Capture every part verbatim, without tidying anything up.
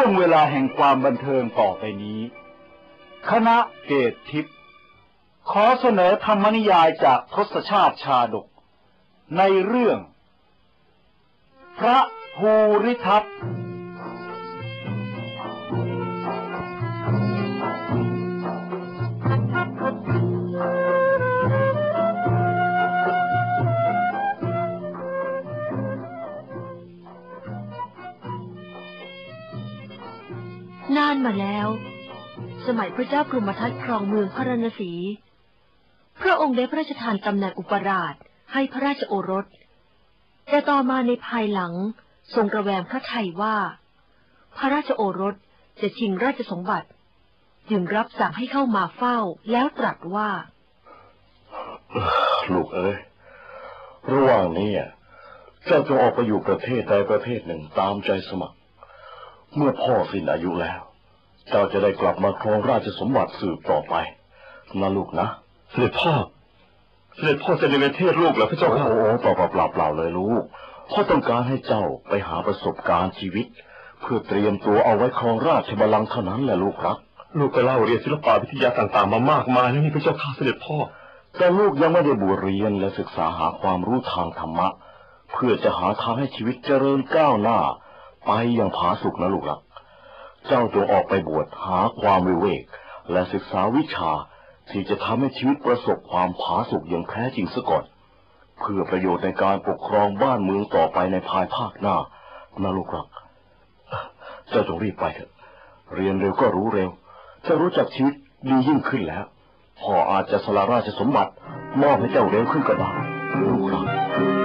วงเวลาแห่งความบันเทิงต่อไปนี้คณะเกตทิพย์ขอเสนอธรรมนิยายจากทศชาติชาดกในเรื่องพระภูริทัตนานมาแล้วสมัยพระเจ้ากรุมทัตครองเมืองพระนรศรีพระองค์ได้พระราชทานตำแหน่งอุปราชให้พระราชโอรสแต่ต่อมาในภายหลังทรงระแวงพระทัยว่าพระราชโอรสจะชิงราชสมบัติจึงรับสั่งให้เข้ามาเฝ้าแล้วตรัสว่าลูกเอ๋ยระหว่างนี้เจ้าจงออกไปอยู่ประเทศใดประเทศหนึ่งตามใจสมัครเมื่อพ่อสิ้นอายุแล้วเจ้าจะได้กลับมาครองราชสมบัติสืบต่อไปนะลูกนะเสด็จพ่อเสด็จพ่อจะในประเทศลูกเหรอพระเจ้าค่ะโอ้เปล่าเปล่าเปล่าเปล่าเลยลูกพ่อต้องการให้เจ้าไปหาประสบการณ์ชีวิตเพื่อเตรียมตัวเอาไว้ครองราชบัลลังก์เท่านั้นแหละลูกครับลูกก็เล่าเรียนศิลปะวิทยาต่างๆมามากมายแล้วนี่พระเจ้าค่ะเสด็จพ่อแต่ลูกยังไม่ได้บวชเรียนและศึกษาหาความรู้ทางธรรมะเพื่อจะหาทางให้ชีวิตเจริญก้าวหน้าไปอย่างผาสุกนะลูกรักเจ้าจงออกไปบวชหาความวิเวกและศึกษาวิชาที่จะทำให้ชีวิตประสบความผาสุกอย่างแท้จริงซะก่อนเพื่อประโยชน์ในการปกครองบ้านเมืองต่อไปในภายภาคหน้านะลูกรักเจ้าจงรีบไปเถอะเรียนเร็วก็รู้เร็วจะรู้จักชีวิตดียิ่งขึ้นแล้วพ่ออาจจะสละราชสมบัติมอบให้เจ้าเร็วขึ้นก็ได้ลูกรัก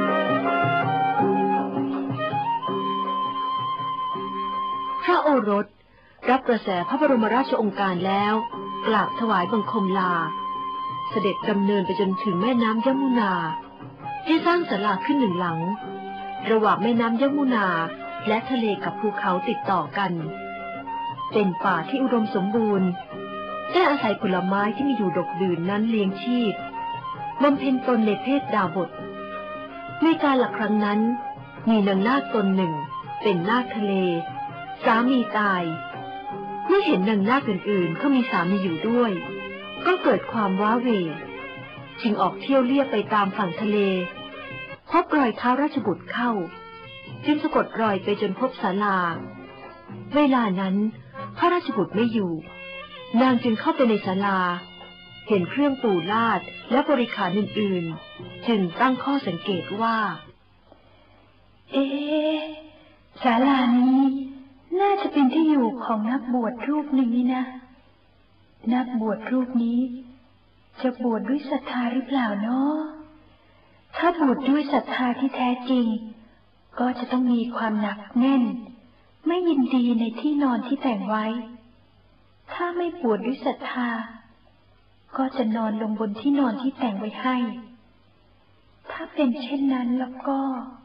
พระโอรสรับกระแสพระบรมราชโองการแล้วกราบถวายบังคมลาเสด็จดำเนินไปจนถึงแม่น้ำยมุนาให้สร้างศาลาขึ้นหนึ่งหลังระหว่างแม่น้ำยมุนาและทะเลกับภูเขาติดต่อกันเป็นป่าที่อุดมสมบูรณ์ได้อาศัยผลไม้ที่มีอยู่ดกดื่นนั้นเลี้ยงชีพบำเพ็ญตนในเพศดาบสในการหลักครั้งนั้นมีนางนาคตนหนึ่งเป็นนาคทะเลสามีตายเมื่อเห็นนางนาคอื่นๆเขามีสามีอยู่ด้วยก็เกิดความว้าเหวจึงออกเที่ยวเลียบไปตามฝั่งทะเลพบรอยเท้าราชบุตรเข้าจึงสะกดรอยไปจนพบศาลาเวลานั้นพระราชบุตรไม่อยู่นางจึงเข้าไปในศาลาเห็นเครื่องปูลาดและบริขารอื่นๆจึงตั้งข้อสังเกตว่าเอ๊ะศาลานี้น่าจะเป็นที่อยู่ของนักบวชรูปหนึ่งนี่นะนักบวชรูปนี้จะบวชด้วยศรัทธาหรือเปล่าเนาะถ้าบวชด้วยศรัทธาที่แท้จริงก็จะต้องมีความหนักแน่นไม่ยินดีในที่นอนที่แต่งไว้ถ้าไม่บวชด้วยศรัทธาก็จะนอนลงบนที่นอนที่แต่งไว้ให้ถ้าเป็นเช่นนั้นแล้วก็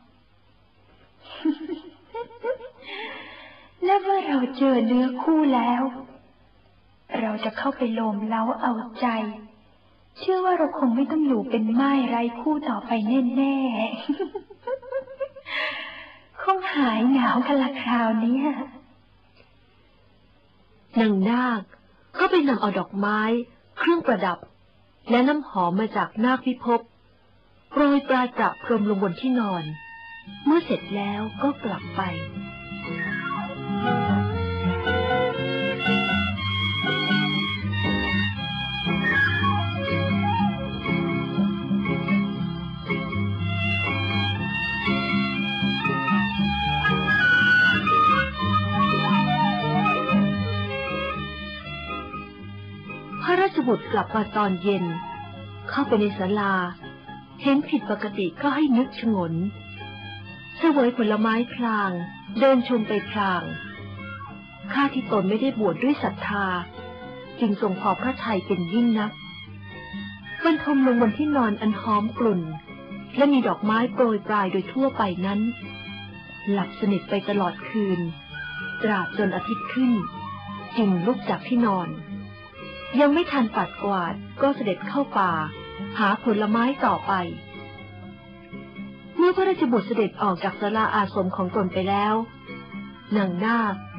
และเมื่อเราเจอเนื้อคู่แล้วเราจะเข้าไปโลมเล้าเอาใจเชื่อว่าเราคงไม่ต้องอยู่เป็นม่ายไร้คู่ต่อไปแน่ๆคงหายเหงากันละคราวนี้นางนาคก็ไปนำเอาดอกไม้เครื่องประดับและน้ำหอมมาจากนาคพิภพโปรยปลายประพรมลงบนที่นอนเมื่อเสร็จแล้วก็กลับไปพระราชบุตรกลับมาตอนเย็นเข้าไปในศาลาเห็นผิดปกติก็ให้นึกชงนเสวยผลไม้พลางเดินชมไปพลางข้าที่ตนไม่ได้บวชด้วยศรัทธาจึงทรงพอพระทัยเป็นยิ่งนักบรรทมลงบนที่นอนอันหอมกลุ่นและมีดอกไม้โปรยปลายโดยทั่วไปนั้นหลับสนิทไปตลอดคืนตราบจนอาทิตย์ขึ้นจึงลุกจากที่นอนยังไม่ทันปัดกวาดก็เสด็จเข้าป่าหาผลไม้ต่อไปเมื่อพระราชบุตรเสด็จออกจากศาลาอาสมของตนไปแล้วนางนาค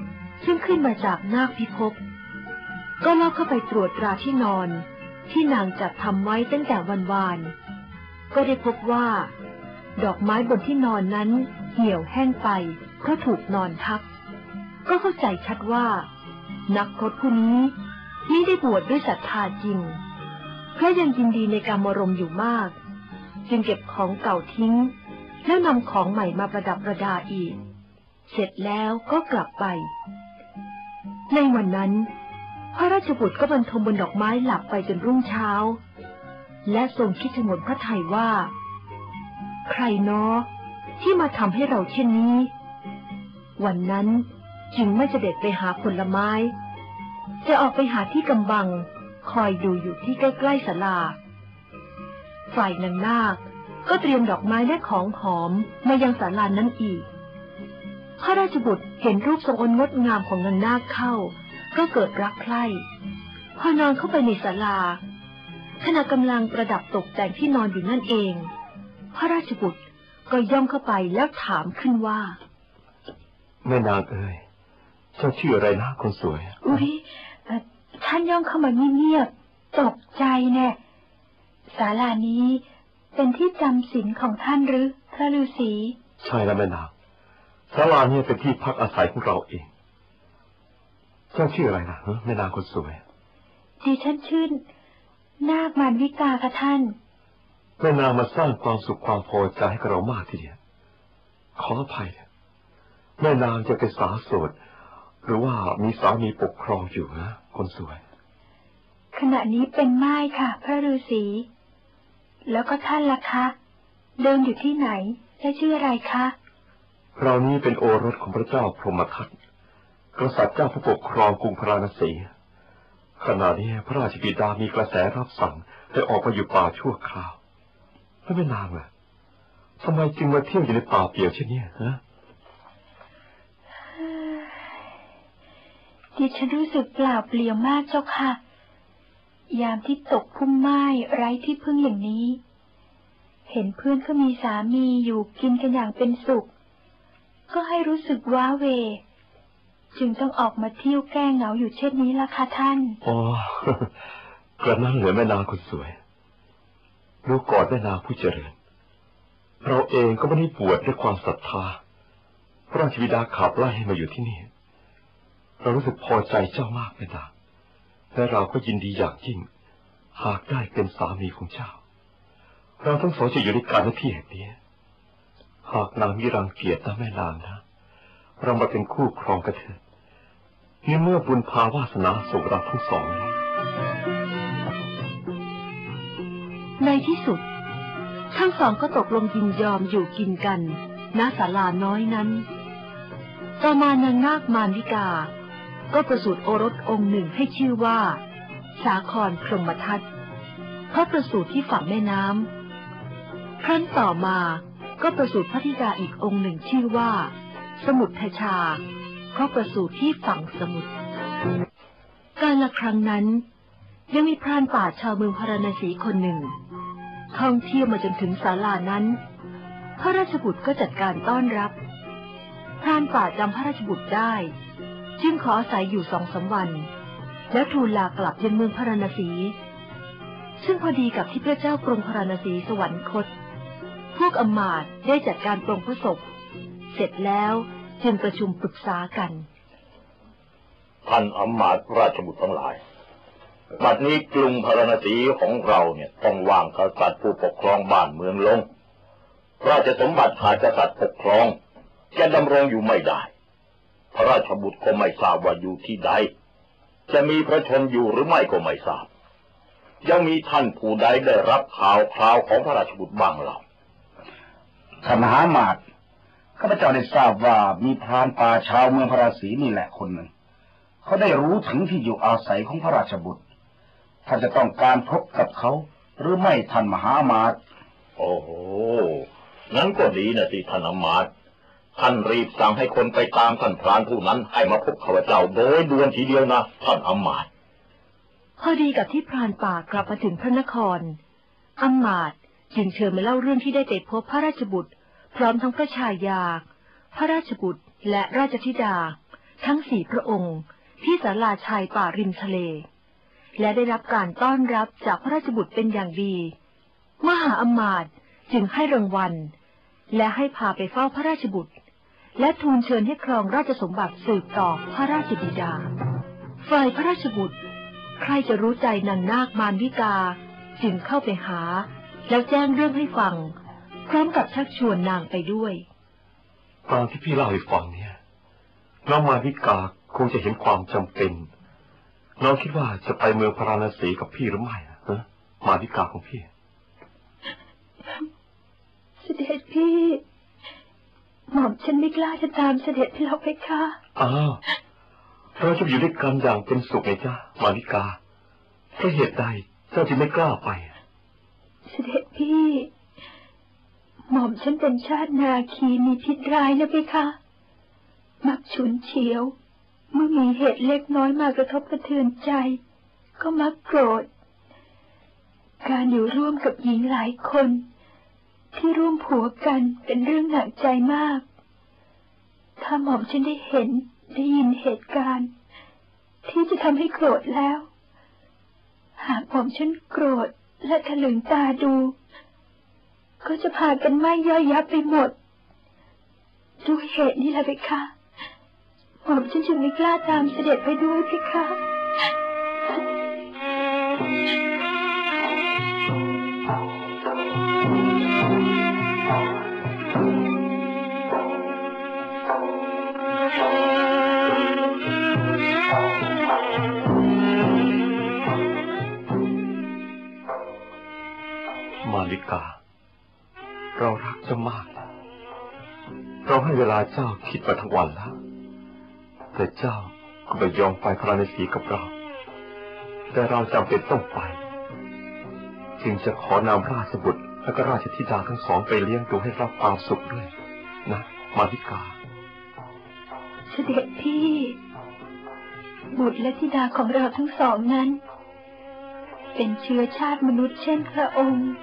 ซึ่งขึ้นมาจากนาคพิภพก็ลอบเข้าไปตรวจตราที่นอนที่นางจัดทำไว้ตั้งแต่วันวานก็ได้พบว่าดอกไม้บนที่นอนนั้นเหี่ยวแห้งไปเพราะถูกนอนทับก็เข้าใจชัดว่านักพรตผู้นี้มิได้บวชด้วยศรัทธาจริงเพราะยังยินดีในกามารมณ์อยู่มากจึงเก็บของเก่าทิ้งแล้วนำของใหม่มาประดับประดาอีกเสร็จแล้วก็กลับไปในวันนั้นพระราชบุตรก็บรรทมบนดอกไม้หลับไปจนรุ่งเช้าและทรงคิดถึงพระทัยว่าใครเนาะที่มาทำให้เราเช่นนี้วันนั้นจึงไม่เสด็จไปหาผลไม้จะออกไปหาที่กำบังคอยดูอยู่ที่ใกล้ๆศาลาฝ่ายนางนาคก็เตรียมดอกไม้และของหอมมายังศาลานั้นอีกพระราชบุตรเห็นรูปทรงงดงามของนางนาคเข้าก็เกิดรักใคร่พอนอนเข้าไปในศาลาขณะกำลังประดับตกแต่งที่นอนอยู่นั่นเองพระราชบุตรก็ย่องเข้าไปแล้วถามขึ้นว่าแม่นางเอ๋ยเจ้าชื่ออะไรนะคนสวยอุ๊ยท่านย่องเข้ามาเงียบๆตกใจแน่ศาลานี้เป็นที่จำศีลของท่านหรือพระฤาษีใช่แล้วแม่นางศาลานี้เป็นที่พักอาศัยของเราเองเจ้าชื่ออะไรนะแม่นางคนสวยดิฉันชื่อนาคมารวิกาค่ะท่านแม่นางมาสร้างความสุขความพอใจให้กับเรามากทีเดียวขออภัยแม่นางจะเป็นสาวโสดหรือว่ามีสามีปกครองอยู่นะคนสวยขณะนี้เป็นม่ายค่ะพระฤาษีแล้วก็ท่านล่ะคะเดินอยู่ที่ไหนและชื่ออะไรคะเรานี้เป็นโอรสของพระเจ้าพรหมทัตกษัตริย์เจ้าผู้ปกครองกรุงพาราณสีขณะนี้พระราชบิดามีกระแสรับสั่งให้ออกมาอยู่ป่าชั่วคราวแล้วไม่นานล่ะทำไมจึงมาเที่ยวอยู่ในป่าเปี่ยวเช่นนี้ฮะดิฉันรู้สึกเปล่าเปลี่ยวมากเจ้าค่ะยามที่ตกพุ่มไม้ไร้ที่พึ่งอย่างนี้เห็นเพื่อนก็มีสามีอยู่กินกันอย่างเป็นสุขก็ให้รู้สึกว้าเหวจึงต้องออกมาเที่ยวแก้เหงาอยู่เช่นนี้ล่ะค่ะท่านอ๋อกระนั้นเหลือแม่นางคนสวยรู้ก่อนแม่นางผู้เจริญเราเองก็ไม่ได้บวชด้วยความศรัทธาพระราชบิดาขับไล่ให้มาอยู่ที่นี่เรารู้สึกพอใจเจ้ามากแม่นางและเราก็ยินดีอย่างยิ่งหากได้เป็นสามีของเจ้าเราทั้งสองจะอยู่ด้วยกันในที่แห่งนี้หากนางมิรังเกียรตินะแม่นางนะเรามาเป็นคู่ครองกันเถิดนี่เมื่อบุญพาวาสนาส่งเราทั้งสองในที่สุดทั้งสองก็ตกลงยินยอมอยู่กินกันณศาลาน้อยนั้นต่อมานางนาคมารวิกาก็ประสูติโอรสองค์หนึ่งให้ชื่อว่าสาครพรหมทัตเพราะประสูติที่ฝั่งแม่น้ำครั้นต่อมาก็ประสูติพระธิดาอีกองค์หนึ่งชื่อว่าสมุทรชาเพราะประสูติที่ฝั่งสมุทรกาลครั้งนั้นยังมีพรานป่าชาวเมืองพาราณสีคนหนึ่งท่องเที่ยวมาจนถึงศาลานั้นพระราชบุตรก็จัดการต้อนรับพรานป่าจำพระราชบุตรได้จึงขออาศัยอยู่สองสามวันแล้วทูลลากลับยังเมืองพาราณสีซึ่งพอดีกับที่พระเจ้ากรุงพาราณสีสวรรคตพวกอมาตย์ได้จัดการปลงพระศพเสร็จแล้วจึงประชุมปรึกษากันท่านอมาตย์ราชบุตรทั้งหลายบัดนี้กรุงพาราณสีของเราเนี่ยต้องวางกษัตริย์ผู้ปกครองบ้านเมืองลงราชสมบัติขาดกษัตริย์ปกครองจะดำรงอยู่ไม่ได้พระราชบุตรก็ไม่ทราบว่าอยู่ที่ใดจะมีพระชนอยู่หรือไม่ก็ไม่ทราบยังมีท่านผู้ใดได้รับข่าวคราวของพระราชบุตรบ้างหรือท่านมหามาตย์ข้าพเจ้าได้ทราบว่ามีพรานป่าชาวเมืองพาราณสีนี่แหละคนหนึ่งเขาได้รู้ถึงที่อยู่อาศัยของพระราชบุตรท่านจะต้องการพบกับเขาหรือไม่ท่านมหามาตย์โอ้โหงั้นก็ดีนะสิท่านอมาตย์ท่านรีบสั่งให้คนไปตามท่านพรานผู้นั้นให้มาพบข้าพเจ้าโดยด่วนทีเดียวนะท่านอมาตย์พอดีกับที่พรานป่ากลับมาถึงพระนครอมาตย์จึงเชิญมาเล่าเรื่องที่ได้ไปพบพระราชบุตรพร้อมทั้งพระชายาพระราชบุตรและราชธิดาทั้งสี่พระองค์ที่ศาลาชายป่าริมทะเลและได้รับการต้อนรับจากพระราชบุตรเป็นอย่างดีมหาอมาตย์จึงให้รางวัลและให้พาไปเฝ้าพระราชบุตรและทูลเชิญให้ครองราชสมบัติสืบต่อพระราชบิดาฝ่ายพระราชบุตรใครจะรู้ใจนางนาคมารวิกาจึงเข้าไปหาแล้วแจ้งเรื่องให้ฟังพร้อมกับชักชวนนางไปด้วยตามที่พี่เล่าให้ฟังเนี่ยน้องมารวิกาคงจะเห็นความจำเป็นน้องคิดว่าจะไปเมืองพาราณสีกับพี่หรือไม่นะมารวิกาของพี่เสด็จพี่หม่อมฉันไม่กล้าจะตามเสด็จพี่เราไปค่ะอ้าวเราจะอยู่ด้วยกันอย่างเป็นสุขไงจ้ามาริกาเพราะเหตุใดเจ้าจึงไม่กล้าไปเสด็จพี่หม่อมฉันเป็นชาตินาคีมีพิษร้ายนะพี่คะมักฉุนเฉียวเมื่อมีเหตุเล็กน้อยมากระทบกระเทือนใจก็มักโกรธการอยู่ร่วมกับหญิงหลายคนที่ร่วมผัวกันเป็นเรื่องหนักใจมากถ้าหม่อมฉันได้เห็นได้ยินเหตุการณ์ที่จะทำให้โกรธแล้วหากหม่อมฉันโกรธและถลึงตาดูก็จะพากันไหม้ย่อยยับไปหมดด้วยเหตุนี้แหละเพคะหม่อมฉันจึงไม่กล้าตามเสด็จไปด้วยเพคะมาริกาเรารักเจ้ามากเราให้เวลาเจ้าคิดมาทั้งวันแล้วแต่เจ้าก็ไม่ยอมไปพาราณสีกับเราแต่เราจำเป็นต้องไปจึงจะขอนำราชบุตรและก็ราชธิดาทั้งสองไปเลี้ยงดูให้รับความสุขด้วยนะมาริกาเสด็จพี่บุตรและธิดาของเราทั้งสองนั้นเป็นเชื้อชาติมนุษย์เช่นพระองค์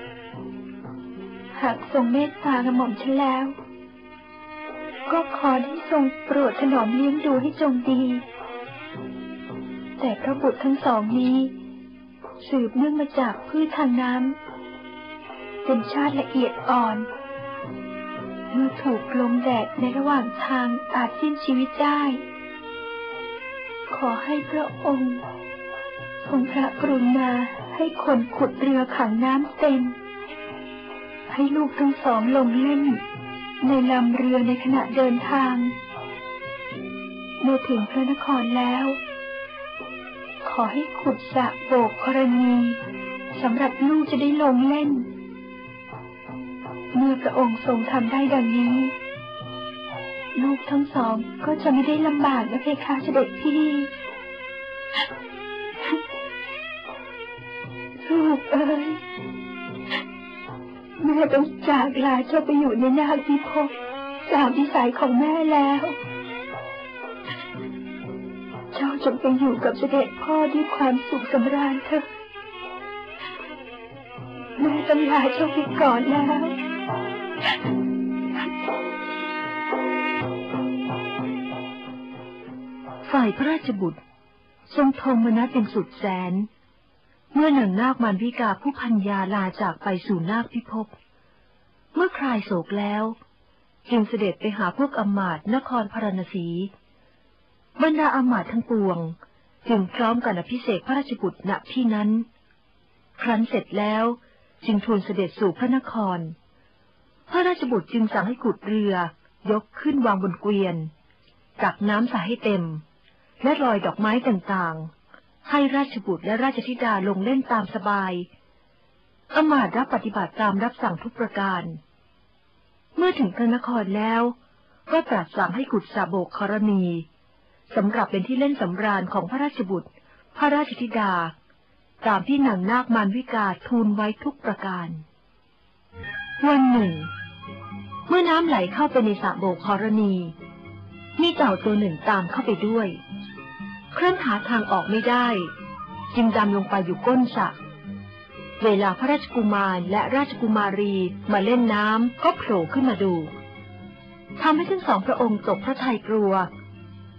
หากทรงเมตตากระหม่อมฉันแล้วก็ขอให้ทรงโปรดถนอมเลี้ยงดูให้จงดีแต่พระบุตรทั้งสองนี้สืบเนื่องมาจากพืชทางน้ำเป็นชาติละเอียดอ่อนเมื่อถูกลมแดดในระหว่างทางอาจสิ้นชีวิตได้ขอให้พระองค์ทรงพระกรุณาให้คนขุดเรือขังน้ำเต็มให้ลูกทั้งสองลงเล่นในลำเรือในขณะเดินทางเมื่อถึงพระนครแล้วขอให้ขุดสระโบกกรณีสำหรับลูกจะได้ลงเล่นเมื่อพระองค์ทรงทำได้ดังนี้ลูกทั้งสองก็จะไม่ได้ลำบากนะเพคะเสด็จพี่ลูกเอ๋ยแม่ต้องจากลาเจ้าไปอยู่ในนาคพิภพตามวิสัยของแม่แล้วเจ้าจงไปอยู่กับเสด็จพ่อด้วยความสุขสำราญเถอะแม่ต้องลาเจ้าไปก่อนแล้วฝ่ายพระราชบุตรทรงโทมนัสเป็นสุดแสนเมื่อนางนาคมารวิกาผู้พัญญาลาจากไปสู่นาคพิภพเมื่อคลายโศกแล้วจึงเสด็จไปหาพวกอมาตย์นครพาราณสีบรรดาอมาตย์ทั้งปวงจึงพร้อมกันอภิเษกพระราชบุตรณที่นั้นครั้นเสร็จแล้วจึงทูลเสด็จสู่พระนครพระราชบุตรจึงสั่งให้ขุดเรือยกขึ้นวางบนเกวียนตักน้ำใส่ให้เต็มและโรยดอกไม้ต่างๆให้ราชบุตรและราชธิดาลงเล่นตามสบายอมาตย์รับปฏิบัติตามรับสั่งทุกประการเมื่อถึงพระนครแล้วก็ตรัสสั่งให้ขุดสระโบกกรณีสำหรับเป็นที่เล่นสำราญของพระราชบุตรพระราชธิดาตามที่นางนาคมารวิกาทูลไว้ทุกประการวันหนึ่งเมื่อน้ำไหลเข้าไปในสระโบกกรณีมีเต่าตัวหนึ่งตามเข้าไปด้วยครั้นหาทางออกไม่ได้จึงดำลงไปอยู่ก้นสระเวลาพระราชกุมารและราชกุมารีมาเล่นน้ำก็โผล่ขึ้นมาดูทำให้ทั้งสองพระองค์ตกพระทัยกลัว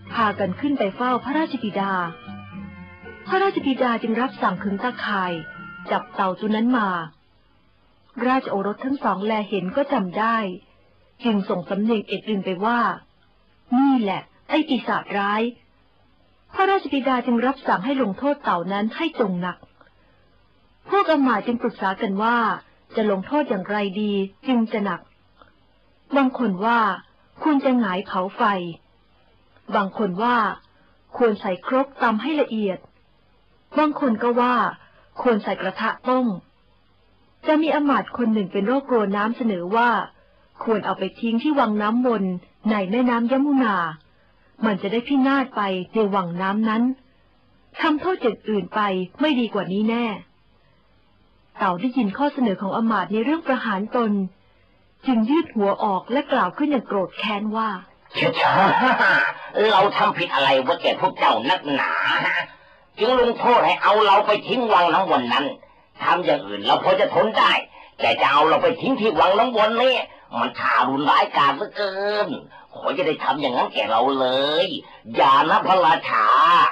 พากันขึ้นไปเฝ้าพระราชบิดาพระราชบิดาจึงรับสั่งขึงตาข่ายจับเต่าตัวนั้นมาราชโอรสทั้งสองแลเห็นก็จำได้จึงส่งสำเนียงเอ็ดอึงไปว่านี่แหละไอ้ปีศาจร้ายพระราชบิดาจึงรับสั่งให้ลงโทษเต่านั้นให้จงหนักพวกอมาตย์จึงปรึกษากันว่าจะลงโทษอย่างไรดีจึงจะหนักบางคนว่าควรจะหงายเผาไฟบางคนว่าควรใส่ครกตำให้ละเอียดบางคนก็ว่าควรใส่กระทะต้มจะมีอมาตย์คนหนึ่งเป็นโรคกลัวน้ำเสนอว่าควรเอาไปทิ้งที่วังน้ำวนในแม่น้ำยมุนามันจะได้พินาศไปในวังน้ำนั้นทำโทษอย่างอื่นไปไม่ดีกว่านี้แน่เต่าได้ยินข้อเสนอของอมาตย์ในเรื่องประหารตนจึงยืดหัวออกและกล่าวขึ้นอย่างโกรธแค้นว่าเช่าเราทำผิดอะไรวะแกพวกเจ้านักหนาจึงลงโทษให้เอาเราไปทิ้งวังน้ำวนนั้นทำอย่างอื่นเราพอจะทนได้แต่จะเอาเราไปทิ้งที่วังน้ำวนนี่มันทารุณร้ายกาจเหลือเกินขอจะได้ทำอย่างนั้นแกเราเลยอย่านะพระราชา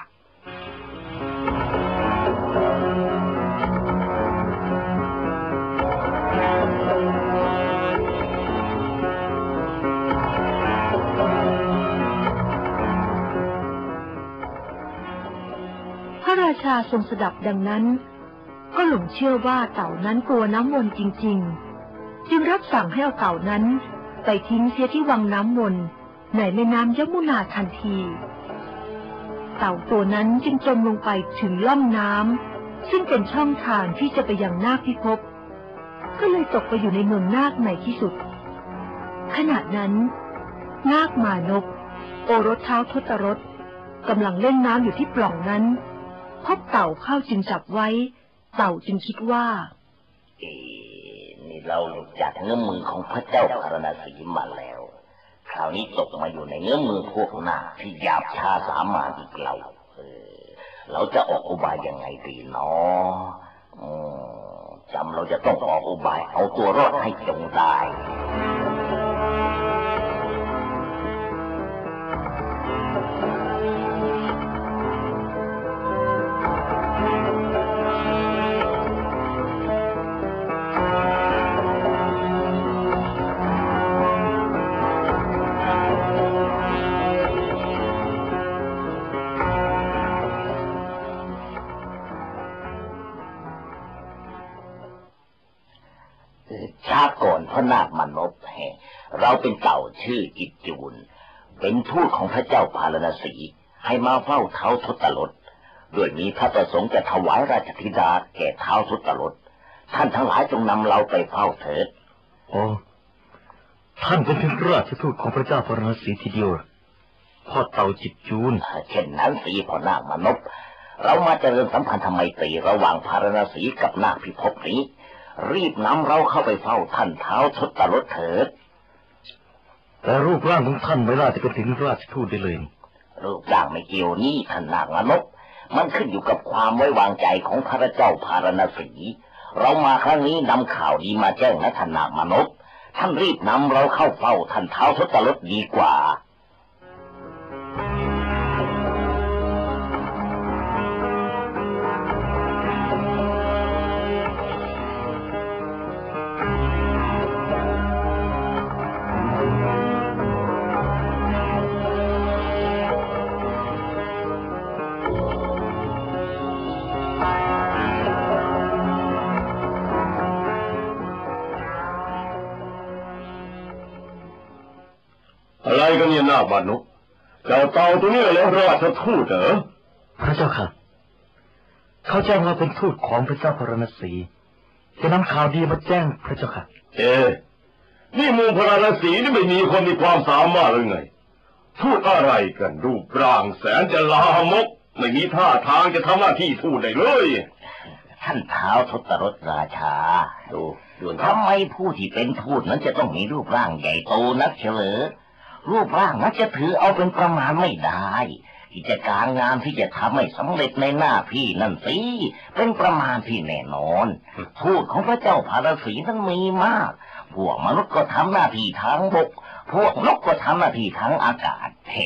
พระราชาทรงสดับดังนั้นก็หลงเชื่อว่าเต่านั้นกลัวน้ำวนจริงๆจึงรับสั่งให้เอาเต่านั้นไปทิ้งเสียที่วังน้ำวนในแม่น้ำยมุนาทันทีเต่าตัวนั้นจึงจมลงไปถึงล่องน้ำซึ่งเป็นช่องทางที่จะไปยังนาคพิภพก็เลยตกไปอยู่ในเมืองนาคในที่สุดขณะนั้นนาคมานพโอรสเท้าทศรสกำลังเล่นน้ำอยู่ที่ปล่องนั้นพบเต่าเข้าจึงจับไว้เต่าจึงคิดว่าเอ๊ะนี่เราหลุดจากเงื้อมือของพระเจ้าพาราณสีมาแล้วคราวนี้ตกมาอยู่ในเงื้อมือพวกนาคที่หยาบช้าสามานอีกเราเออเราจะออกอุบายยังไงดีเนาะจำเราจะต้องออกอุบายเอาตัวรอดให้จงได้ชาติก่อนพระนาคมนพเราเป็นเต่าชื่อกิจจูลเป็นทูตของพระเจ้าพาราณสีให้มาเฝ้าเท้าทศรถด้วยมีพระประสงค์จะถวายราชธิดาแก่เท้าทศรถท่านทั้งหลายจงนำเราไปเฝ้าเถิดอ๋อท่านเป็นถึงราชทูตของพระเจ้าพาราณสีทีเดียวพ่อเต่าจิตจูลเช่นนั้นสิพ่อนาคมนพเรามาเจริญสัมพันธไมตรีระหว่างพาราณสีกับนาคพิภพนี้รีบนำเราเข้าไปเฝ้าท่านเท้าทศรถเถิดแต่รูปร่างของท่านไม่น่าจะเป็นถึงราชทูตได้เลยรูปร่างไม่เกี่ยวนี่ท่านนาคมนพมันขึ้นอยู่กับความไว้วางใจของพระเจ้าพาราณสีเรามาครั้งนี้นำข่าวดีมาแจ้งให้ท่านนาคมนพท่านรีบนำเราเข้าเฝ้าท่านเท้าทศรถดีกว่าอะไรกันเนี่ยนาคมนพเจ้าเต่าตัวนี้แล้วราชทูตเหรอพระเจ้าค่ะเขาแจ้งว่าเป็นทูตของพระเจ้าพาราณสีจะนำข่าวดีมาแจ้งพระเจ้าค่ะเอ๊ะนี่เมืองพาราณสีนี่ไม่มีคนมีความสามารถหรือไงทูตอะไรกันรูปร่างแสนจะลามกไม่มีท่าทางจะทำหน้าที่ทูตได้เลยท่านเท้าทศรถราชาดูทำไมผู้ที่เป็นทูตนั้นจะต้องมีรูปร่างใหญ่โตนักเฉลยรูปร่างนั้นจะถือเอาเป็นประมาณไม่ได้กิจการงานที่จะทำให้สำเร็จในหน้าที่นั่นสิเป็นประมาณที่แน่นอนทูตของพระเจ้าพาราณสีนั้นมีมากพวกมนุษย์ก็ทำหน้าที่ทางบกพวกนกก็ทำหน้าที่ทางอากาศเท่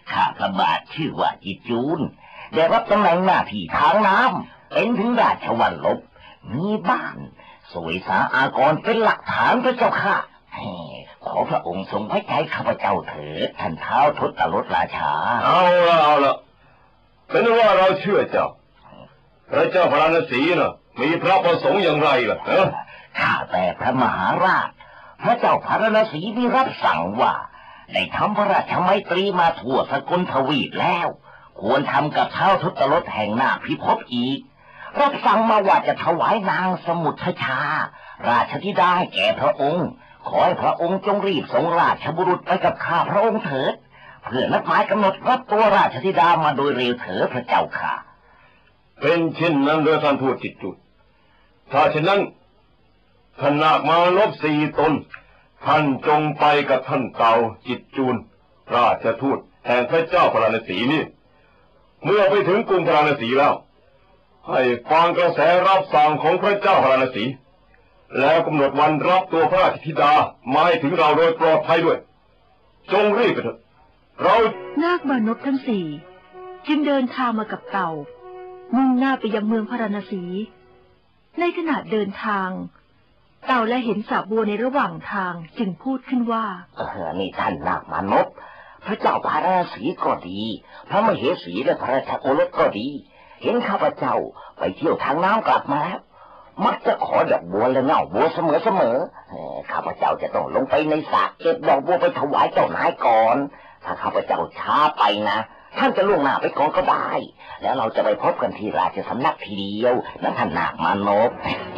ข้าพระบาทชื่อว่าจิจูนได้รับตำแหน่งหน้าที่ทางน้ำเป็นถึงราชวัลลบมีบ้านสวยสาอากรเป็นหลักฐานพระเจ้าค่ะขอพระองค์ทรงไว้ใจข้าพเจ้าเถิดท่านท้าวทศรถราชาเอาละเอาละเป็นว่าเราเชื่อเจ้าพระเจ้าพระนศีน่ะมีพระประสงค์อย่างไรล่ะเออข้าแต่พระมหาราชพระเจ้าพระนศีมีรับสั่งว่าได้ทำพระราชมัยตรีมาทั่วสกลทวีปแล้วควรทำกับท้าวทศรถแห่งนาคพิภพอีกรับสั่งมาว่าจะถวายนางสมุทรชาราชธิดาให้แก่พระองค์ขอให้พระองค์จงรีบส่งราชบุรุษไปกับข้าพระองค์เถิดเพื่อนัดหมายกำหนดรับตัวราชธิดามาโดยเร็วเถิดพระเจ้าค่ะเป็นเช่นนั้นโดยท่านทูตจิตจุดถ้าเช่นนั้นท่านนาคมารบสี่ตนท่านจงไปกับท่านเต่าจิตจูนราชทูตแห่งพระเจ้าพระนศีนี่เมื่อไปถึงกรุงพระนศีแล้วให้ฟังกระแสรับสั่งของพระเจ้าพระนศีแล้วกำหนดวันรับตัวพระราชธิดามาให้ถึงเราโดยปลอดภัยด้วยจงรีบไปเถอะเรานาคมานพทั้งสี่จึงเดินทางมากับเต่ามุ่งหน้าไปยังเมืองพาราณสีในขณะเดินทางเต่าและเห็นสาบัวในระหว่างทางจึงพูดขึ้นว่าเออนี่ท่านนาคมานพพระเจ้าพาราณสีก็ดีพระมเหสีและพระราชโอรสก็ดีเห็นข้าพเจ้าไปเที่ยวทางน้ำกลับมาแล้วมักจะขอดอกบัวและเงาบัวเสมอเสมอข้าพเจ้าจะต้องลงไปในสระเก็บดอกบัวไปถวายเจ้านายก่อนถ้าข้าพเจ้าช้าไปนะท่านจะล่วงหน้าไปก่อนก็ได้แล้วเราจะไปพบกันที่ราชสำนักทีเดียวนั่นท่านนาคมานพ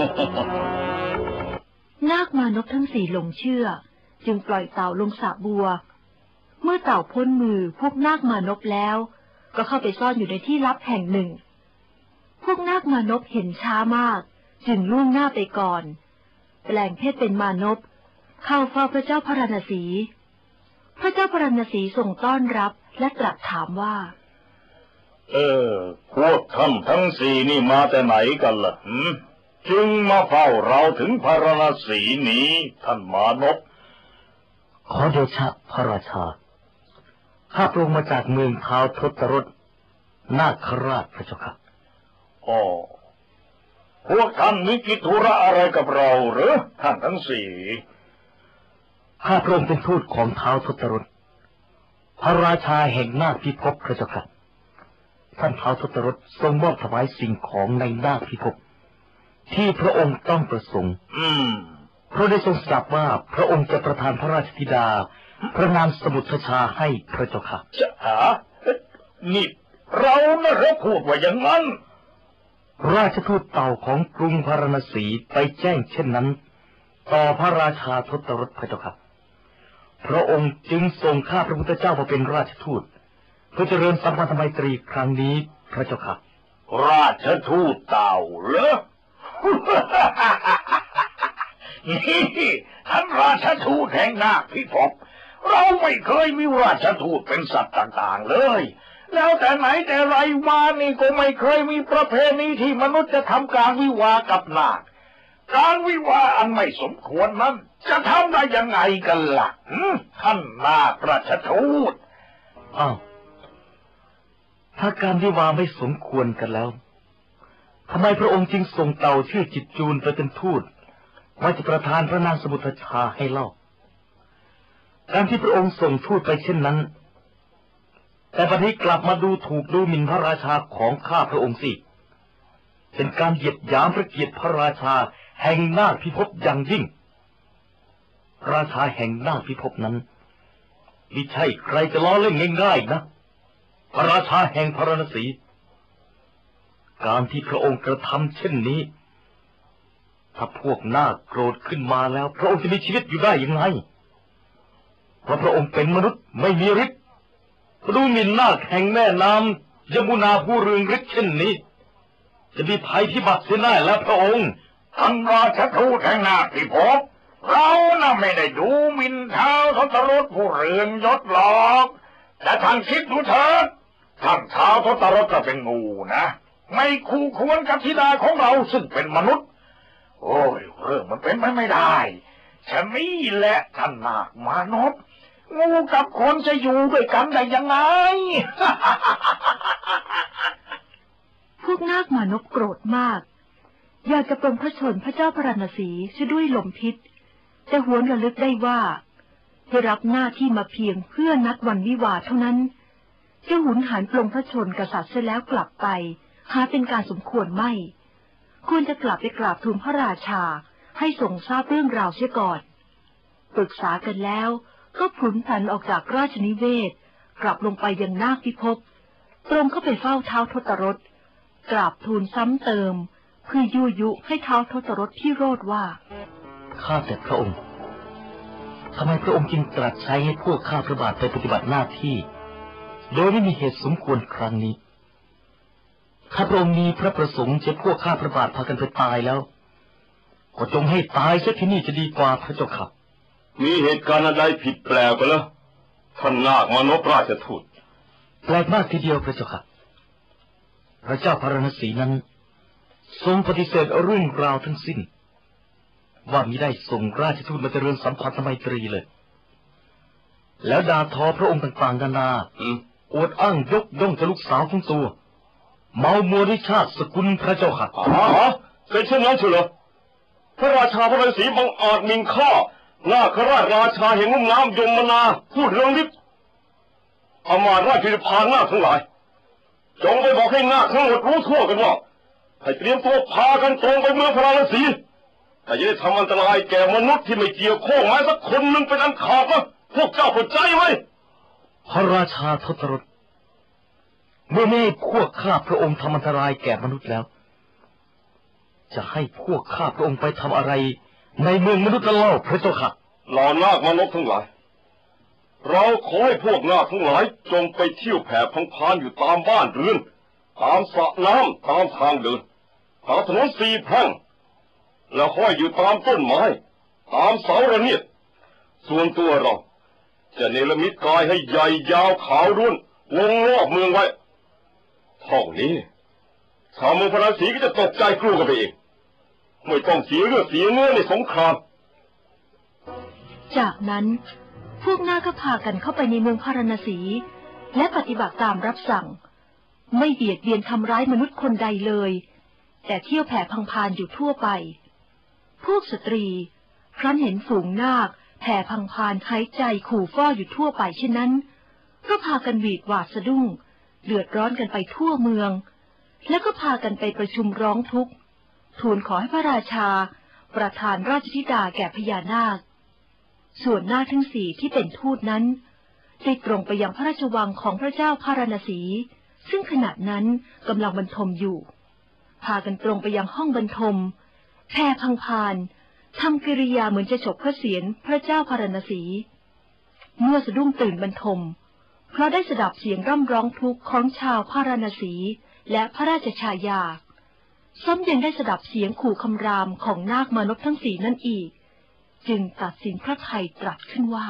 นาคมานพทั้งสี่หลงเชื่อจึงปล่อยเต่าลงสระบัวเมื่อเต่าพ้นมือพวกนาคมานพแล้วก็เข้าไปซ่อนอยู่ในที่ลับแห่งหนึ่งพวกนาคมานพเห็นช้ามากจึงล่วงหน้าไปก่อนแปลงเพศเป็นมานพเข้าเฝ้าพระเจ้าพระนศีพระเจ้าพระนศีทรงต้อนรับและตรัสถามว่าเออพวกท่านทั้งสี่นี่มาแต่ไหนกันล่ะหืมจึงมาเฝ้าเราถึงพาราณสีนี้ท่านมานพขอเดชะพระราชาข้าพระองค์มาจากเมืองท้าวทศรถนาคราชพระเจ้าค่ะอ๋อพวกท่านมีกิจธุระอะไรกับเราหรือท่านทั้งสี่ข้าพระองค์เป็นทูตของท้าวทศรถพระราชาแห่งนาคพิภพพระเจ้าค่ะท่านท้าวทศรถทรงมอบถวายสิ่งของในนาคพิภพที่พระองค์ต้องประสงค์อืมเพราะได้ทรงทราบว่าพระองค์จะประทานพระราชธิดาพระนามสมุทรชาให้พระเจ้าค่ะจะหานี่เราไม่รับพูดว่าอย่างนั้นราชทูตเต่าของกรุงพาราณสีไปแจ้งเช่นนั้นต่อพระราชาทศรถพระเจ้าค่ะพระองค์จึงส่งข้าพระพุทธเจ้ามาเป็นราชทูตเพื่อเจริญสัมพันธไมตรีครั้งนี้พระเจ้าค่ะราชทูตเต่าเหรอ นี่ท่านราชทูตแห่งนาคพิภพเราไม่เคยมีราชทูตเป็นสัตว์ต่างๆเลยแล้วแต่ไหนแต่ไรมานี่ก็ไม่เคยมีประเพณีที่มนุษย์จะทำการวิวากับนาคการวิวาอันไม่สมควรนั้นจะทำได้ยังไงกันล่ะท่านนาคราชทูตอ้าวถ้าการวิวาไม่สมควรกันแล้วทำไมพระองค์จึงส่งเต่าชื่อจิตจูนไปเป็นทูตว่าจะประทานพระนางสมุทรชาให้เล่าการที่พระองค์ส่งทูตไปเช่นนั้นแต่บัดนี้กลับมาดูถูกดูหมิ่นพระราชาของข้าพระองค์สิเป็นการเหยียดหยามพระเกียรติพระราชาแห่งนาคพิภพอย่างยิ่งราชาแห่งนาคพิภพนั้นมิใช่ใครจะล้อเล่นง่ายๆนะพระราชาแห่งพาราณสีการที่พระองค์กระทำเช่นนี้ถ้าพวกนาคโกรธขึ้นมาแล้วพระองค์จะมีชีวิตอยู่ได้ยังไงเพราะพระองค์เป็นมนุษย์ไม่มีฤทธิ์ดูหมิ่นนาคแห่งแม่น้ำยมุนาผู้เรืองฤทธิ์เช่นนี้จะมีภัยพิบัติเสียแน่แล้วพระองค์ท่านราชทูตแห่งนาคพิภพเราน่ะไม่ได้ดูหมิ่นท้าวทศรถผู้เรืองยศหรอกแต่ท่านคิดดูเถิดท่านท้าวทศรถก็เป็นงูนะไม่คู่ควรกับธิดาของเราซึ่งเป็นมนุษย์โอ้ยเรื่องมันเป็นไปไม่ได้ฉะนี้แหละท่านนาคมานพงูกับคนจะอยู่ด้วยกันได้ยังไงพวกนาคมานพโกรธมากอยากจะปลงพระชนพระเจ้าพระนศีเสียด้วยลมพิษแต่หวนระลึกได้ว่าได้รับหน้าที่มาเพียงเพื่อนัดวันวิวาห์เท่านั้นจะหุนหันปลงพระชนกษัตริย์เสียแล้วกลับไปหาเป็นการสมควรไม่ควรจะกลับไปกราบทูลพระราชาให้ทรงทราบเรื่องราวเสียก่อนปรึกษากันแล้วก็พลุนผันออกจากราชนิเวศกลับลงไปยังนาคพิภพตรงเข้าไปเฝ้าเท้าทศรถกราบทูลซ้ำเติมเพื่อยุยุให้เท้าทศรถพิโรธว่าข้าแต่พระองค์ทำไมพระองค์จึงตรัสใช้ให้พวกข้าพระบาทไปปฏิบัติหน้าที่โดยไม่มีเหตุสมควรครั้งนี้ถ้าพระองค์มีพระประสงค์จะพวกข้าพระบาทพากันไปตายแล้วก็จงให้ตายเสียที่นี่จะดีกว่าพระเจ้าค่ะมีเหตุการณ์อะไรผิดแปลกไปแล้วท่านนาคมานพราชทูตแปลกมากทีเดียวพระเจ้าค่ะพระเจ้าพาราณสีนั้นทรงปฏิเสธเรื่องราวทั้งสิ้นว่ามิได้ส่งราชทูตมาเจริญสัมพันธไมตรีเลยแล้วด่าทอพระองค์ต่างๆนานาอวดอ้างยกย่องจะลูกสาวของตัวเมามัวด้วยชาติสกุลพระเจ้าค่ะอ๋อเป็นเช่นนั้นเฉลยพระราชาพระนศีบังอาจมิงข้านาคราชราชาแห่งลุ่มน้ำยมนาพูดเรื่องนี้อมาตย์ราชพานนาคทั้งหลายจงไปบอกให้นาคทั้งหมดรู้ทั่วกันว่าให้เตรียมตัวพากันตรงไปเมืองพระราณสีแต่จะได้ทำอันตรายแก่มนุษย์ที่ไม่เกี่ยวข้องแม้สักคนหนึ่งเป็นอันขาดนะพวกเจ้าเข้าใจไหมพระราชาทศรถเมื่อไม่ให้พวกข้าพระองค์ทำอันตรายแก่มนุษย์แล้วจะให้พวกข้าพระองค์ไปทำอะไรในเมืองมนุษย์เล่าพระเจ้าค่ะเหล่านาคมนุษย์ทั้งหลายเราขอให้พวกนาคทั้งหลายจงไปเที่ยวแผ่พังพานอยู่ตามบ้านเรือนตามสระน้ำตามทางเดินตามถนนสี่แพร่งแล้วห้อยอยู่ตามต้นไม้ตามเสาระเนียดส่วนตัวเราจะเนรมิตกายให้ใหญ่ยาวขาวรุ่นวงรอบเมืองไว้เท่านี้ชาวเมืองพระนศีก็จะตกใจกลัวกันไปเองไม่ต้องเสียเลือดเสียเนื้อในสงครามจากนั้นพวกนาคก็พากันเข้าไปในเมืองพาราณสีและปฏิบัติตามรับสั่งไม่เบียดเบียนทำร้ายมนุษย์คนใดเลยแต่เที่ยวแผ่พังพานอยู่ทั่วไปพวกสตรีครั้นเห็นฝูงนาคแผ่พังพานหายใจขู่ฟ้ออยู่ทั่วไปเช่นนั้นก็พากันหวีดหวาดสะดุ้งเดือดร้อนกันไปทั่วเมืองแล้วก็พากันไปประชุมร้องทุกข์ทูลขอให้พระราชาประทานราชธิดาแก่พญานาคส่วนนาคทั้งสี่ที่เป็นทูตนั้นได้ตรงไปยังพระราชวังของพระเจ้าพาราณสีซึ่งขณะนั้นกำลังบรรทมอยู่พากันตรงไปยังห้องบรรทมแผ่พังพานทำกิริยาเหมือนจะฉกพระเศียรพระเจ้าพาราณสีเมื่อสะดุ้งตื่นบรรทมเพราะได้สดับเสียงร่ำร้องทุกข์ของชาวพาราณสีและพระราชชายาซ้ำยังได้สดับเสียงขู่คำรามของนาคมานพทั้งสี่นั่นอีกจึงตัดสินพระทัยตรัสขึ้นว่า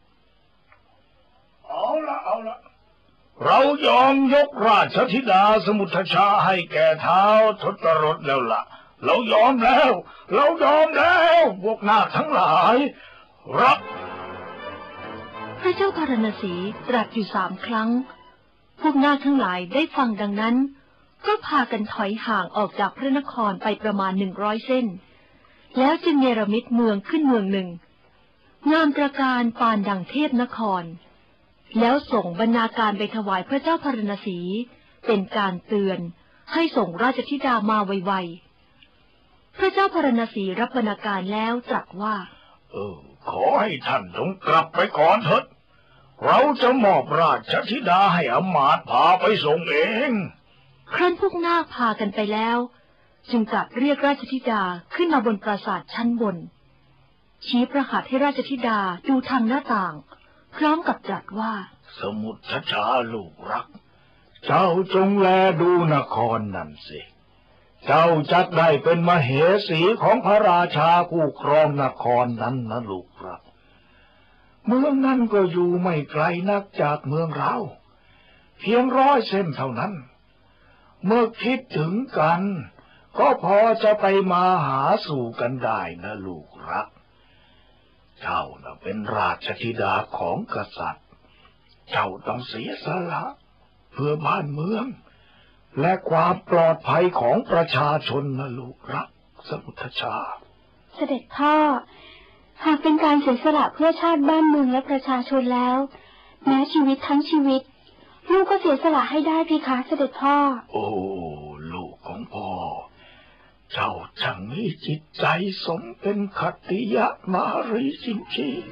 เอาละเอาละเรายอมยกราชธิดาสมุทชาให้แก่เท้าทศรถแล้วล่ะเรายอมแล้วเรายอมแล้วพวกนาคทั้งหลายรับพระเจ้าพาราณสีตรัสอยู่สามครั้งพวกนาคทั้งหลายได้ฟังดังนั้นก็พากันถอยห่างออกจากพระนครไปประมาณหนึ่งร้อยเส้นแล้วจึงเนรมิตเมืองขึ้นเมืองหนึ่งงามตระการปานดังเทพนครแล้วส่งบรรณาการไปถวายพระเจ้าพาราณสีเป็นการเตือนให้ส่งราชธิดามาไวๆพระเจ้าพาราณสีรับบรรณาการแล้วตรัสว่าเออขอให้ท่านจงกลับไปก่อนเถิดเราจะมอบราชธิดาให้อมาตย์พาไปส่งเองครั้นพวกนาคพากันไปแล้วจึงตรัสเรียกราชธิดาขึ้นมาบนปราสาทชั้นบนชี้พระหัตถ์ให้ราชธิดาดูทางหน้าต่างพร้อมกับตรัสว่าสมุทชาลูกรักเจ้าจงแลดูนครนั่นสิเจ้าจักได้เป็นมเหสีของพระราชาผู้ครองนครนั้นนะลูกรักเมืองนั้นก็อยู่ไม่ไกลนักจากเมืองเราเพียงร้อยเส้นเท่านั้นเมื่อคิดถึงกันก็พอจะไปมาหาสู่กันได้นะลูกรักเจ้าน่ะเป็นราชธิดาของกษัตริย์เจ้าต้องเสียสละเพื่อบ้านเมืองและความปลอดภัยของประชาชนนะลูกรักสมุทชาเสด็จพ่อหากเป็นการเสียสละเพื่อชาติบ้านเมืองและประชาชนแล้วแม้ชีวิตทั้งชีวิตลูกก็เสียสละให้ได้พี่คะเสด็จพ่อโอ้ลูกของพ่อเจ้าช่างมีจิตใจสมเป็นขัตติยนารีจริง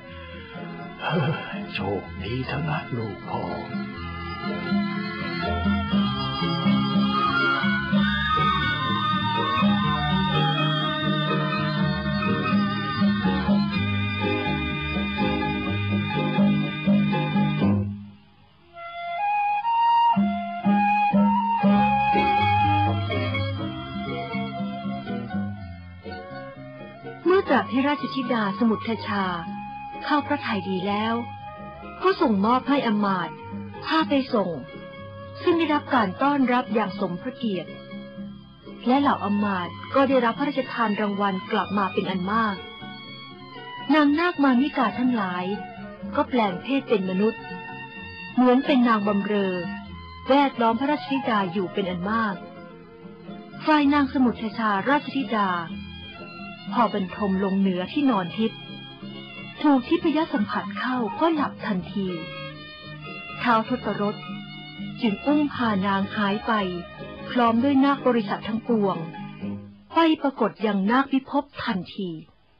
ๆโชคดีเถอะนะลูกพ่อตรัสให้ราชธิดาสมุทชาเข้าพระทัยดีแล้วก็ส่งมอบให้อมาตย์พาไปส่งซึ่งได้รับการต้อนรับอย่างสมพระเกียรติและเหล่าอมาตย์ก็ได้รับพระราชทานรางวัลกลับมาเป็นอันมากนางนาคมานิกาทั้งหลายก็แปลงเพศเป็นมนุษย์เหมือนเป็นนางบำเรอแวดล้อมพระราชธิดาอยู่เป็นอันมากฝ่ายนางสมุทชาราชธิดาพอบรรทมลงเหนือที่นอนทิพย์ถูกทิพยสัมผัสเข้าก็หลับทันทีท้าวทศรถจึงอุ้มพานางหายไปพร้อมด้วยนาคบริษัททั้งปวงไปปรากฏยังนาคพิภพทันที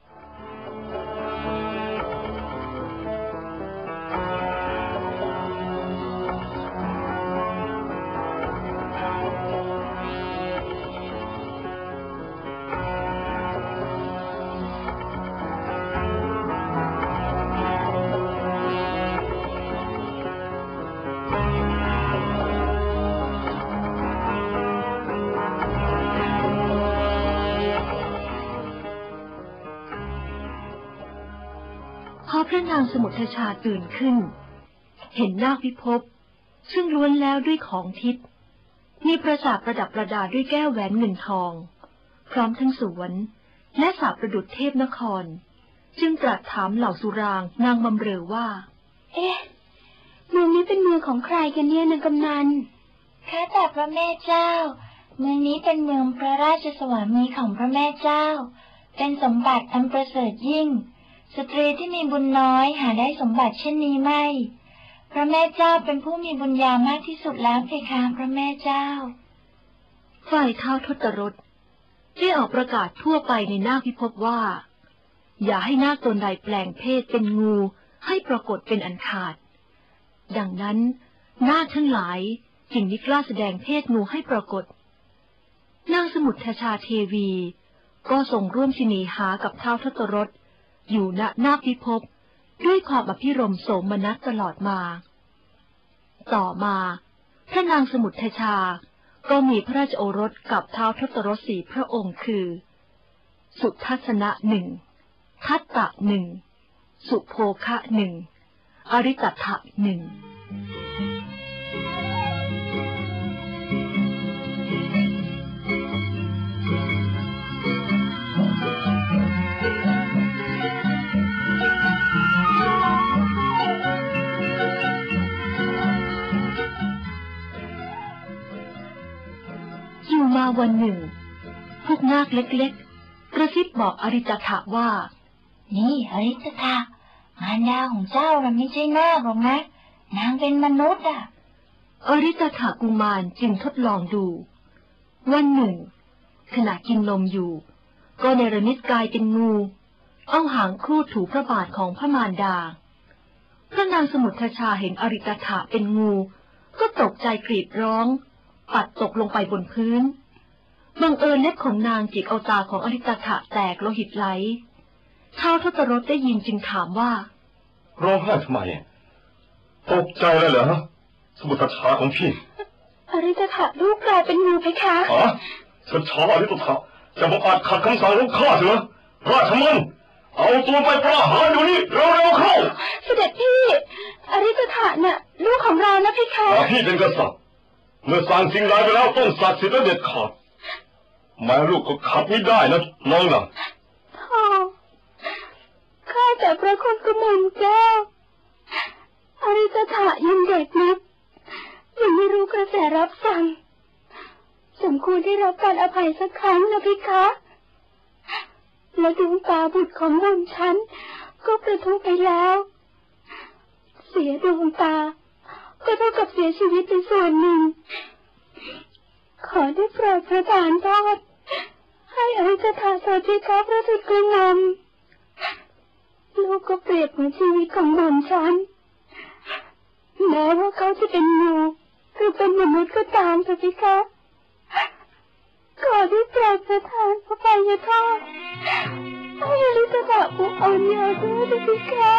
พอพระนางสมุทชาตื่นขึ้นเห็นนาคพิภพซึ่งล้วนแล้วด้วยของทิพย์มีปราสาทประดับประดาด้วยแก้วแหวนเงินทองพร้อมทั้งสวนและสาประดุจเทพนครจึงตรัสถามเหล่าสุรางนางบำเรอว่าเอ๊ะเมืองนี้เป็นเมืองของใครกันเนี่ยนางกำนันข้าแต่พระแม่เจ้าเมืองนี้เป็นเมืองพระราชสวามีของพระแม่เจ้าเป็นสมบัติอันประเสริฐยิ่งสตรีที่มีบุญน้อยหาได้สมบัติเช่นนี้ไม่พระแม่เจ้าเป็นผู้มีบุญญามากที่สุดแล้วเพคะพระแม่เจ้าฝ่ายท้าวทศรถได้ออกประกาศทั่วไปในนาคพิภพว่าอย่าให้นาคตนใดแปลงเพศเป็นงูให้ปรากฏเป็นอันขาดดังนั้นนาคทั้งหลายจึงไม่กล้าแสดงเพศงูให้ปรากฏนางสมุทชาเทวีก็ส่งร่วมชินีหากับท้าวทศรถอยู่ณนาคพิภพด้วยความอภิรมย์โสมนัสตลอดมาต่อมาพระนางสมุทชาก็มีพระราชโอรสกับท้าวทศรถสี่พระองค์คือสุทัศนะหนึ่งทัตตะหนึ่งสุโภคะหนึ่งอริตถะหนึ่งมาวันหนึ่งพวกนาคเล็กๆกระซิบบอกอริตถะว่านี่อริตถะมารดาของเจ้าน่ะไม่ใช่นาคหรอกนะนางเป็นมนุษย์อ่ะอริตถะกุมารจึงทดลองดูวันหนึ่งขณะกินนมอยู่ก็เนรมิตกายเป็นงูเอาหางครูดถูพระบาทของพระมารดาพระนางสมุทชาเห็นอริตถะเป็นงูก็ตกใจกรีดร้องปัดตกลงไปบนพื้นบังเอิญเล็บของนางจิกเอาตาของอริตถะแตกโลหิตไหลท้าวทศรถได้ยินจึงถามว่าร้องไห้ทำไมตกใจเลยเหรอสมุทชาของพี่อริตถะลูกกลายเป็นงูเพคะอ๋อฉันช้าอริตถะจะบอกอาจขัดคำสั่งของข้าเถอะราชมันเอาตัวไปประหารอยู่นี่เร็วๆเข้าเสด็จพี่อริตถะน่ะลูกของเรานะเพคะพี่เป็นกษัตริย์เมื่อสั่งสิ่งใดไปแล้วต้องศักดิ์สิทธิ์และเด็ดขาดแม่ลูกก็ขัดไม่ได้นะน้องนะพ่อข้าแต่พระคุณกมลแก้วอริสถะยังเด็กนักยังไม่รู้กระแสรับสั่งสมควรได้รับการอภัยสักครั้งนะพี่คะและดวงตาบุตรของหม่อมฉันก็ประทุไปแล้วเสียดวงตาก็เท่ากับเสียชีวิตในส่วนหนึ่งขอได้โปรดประทานโทษให้อริสถะโสภิกาพระสุดกระงำลูกก็เปรียบเหมือนชีวิตของหม่อมฉันแม้ว่าเขาจะเป็นงูหรือเป็นมนุษย์ก็ตามเถอะพี่คะขอได้โปรดประทานอภัยโทษให้อริสถะผู้อ่อนโยนด้วยเถอะพี่คะ